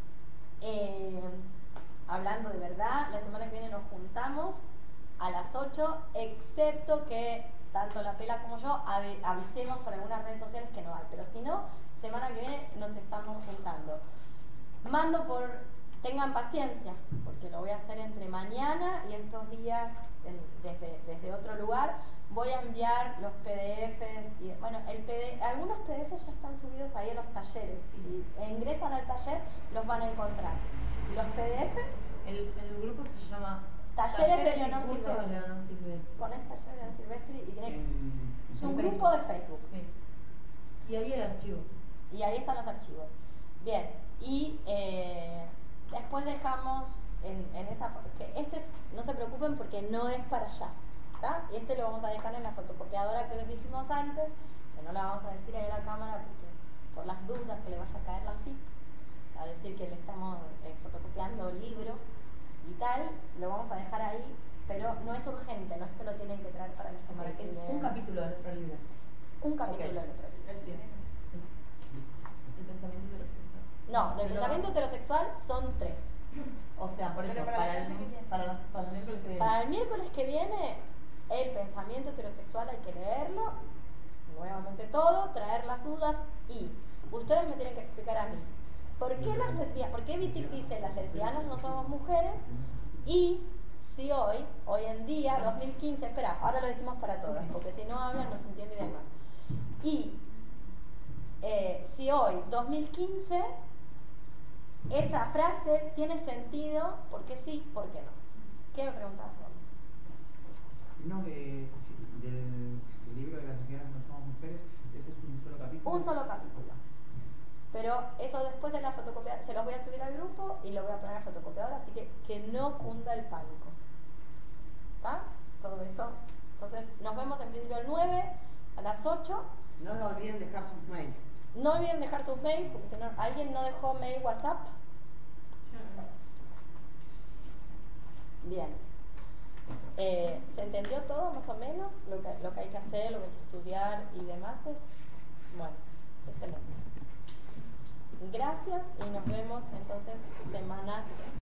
Hablando de verdad, la semana que viene nos juntamos a las 8, excepto que tanto la Pela como yo avisemos por algunas redes sociales que no hay, pero si no, semana que viene nos estamos juntando. Mando tengan paciencia, porque lo voy a hacer entre mañana y estos días desde otro lugar. Voy a enviar los PDFs y bueno, algunos PDFs ya están subidos ahí en los talleres. Si ingresan al taller los van a encontrar. Los PDFs,
El grupo se llama
Talleres de Leonor
Curso de
Silvestri.
Leonor Silvestri.
Pones Talleres de Leonor Silvestri y tiene
En-
un grupo de Facebook.
Sí. Y ahí el archivo.
Y ahí están los archivos. Bien, y después dejamos en esa... Que no se preocupen porque no es para allá. ¿Tá? Este lo vamos a dejar en la fotocopiadora que les dijimos antes, que no la vamos a decir ahí en la cámara porque por las dudas que le vaya a caer la FIP, a decir que le estamos fotocopiando libros y tal, lo vamos a dejar ahí, pero no es urgente, no es que lo tienen que traer para la semana que
Es
viene.
un capítulo de nuestro libro.
Un capítulo
Ok.
de nuestro libro.
El pensamiento heterosexual.
No, del pensamiento heterosexual son 3.
O sea, por eso,
Pero para el miércoles que viene.
para el miércoles que viene.
Para el miércoles que viene, el pensamiento heterosexual hay que leerlo, nuevamente todo, traer las dudas y ustedes me tienen que explicar a mí, ¿por qué las lesbianas, por qué Wittig dice las lesbianas no somos mujeres? Y si hoy en día, 2015, espera, ahora lo decimos para todas, porque si no hablan no se entiende y demás. Y si hoy, 2015, esa frase tiene sentido, ¿por qué sí, por qué no? ¿Qué me preguntas, Ron?
No, del libro de las lesbianas no somos mujeres, ese es un solo capítulo.
Un solo capítulo. Pero eso después de la fotocopiadora, se los voy a subir al grupo y lo voy a poner a la fotocopiadora, así que no cunda el pánico. ¿Está? Todo eso. Entonces, nos vemos en principio el 9 a las 8.
No se olviden dejar sus mails.
No olviden dejar sus mails, porque si no, ¿alguien no dejó mail WhatsApp? Bien. ¿Se entendió todo más o menos? Lo que hay que hacer, lo que hay que estudiar y demás. Bueno, excelente. Gracias y nos vemos entonces semana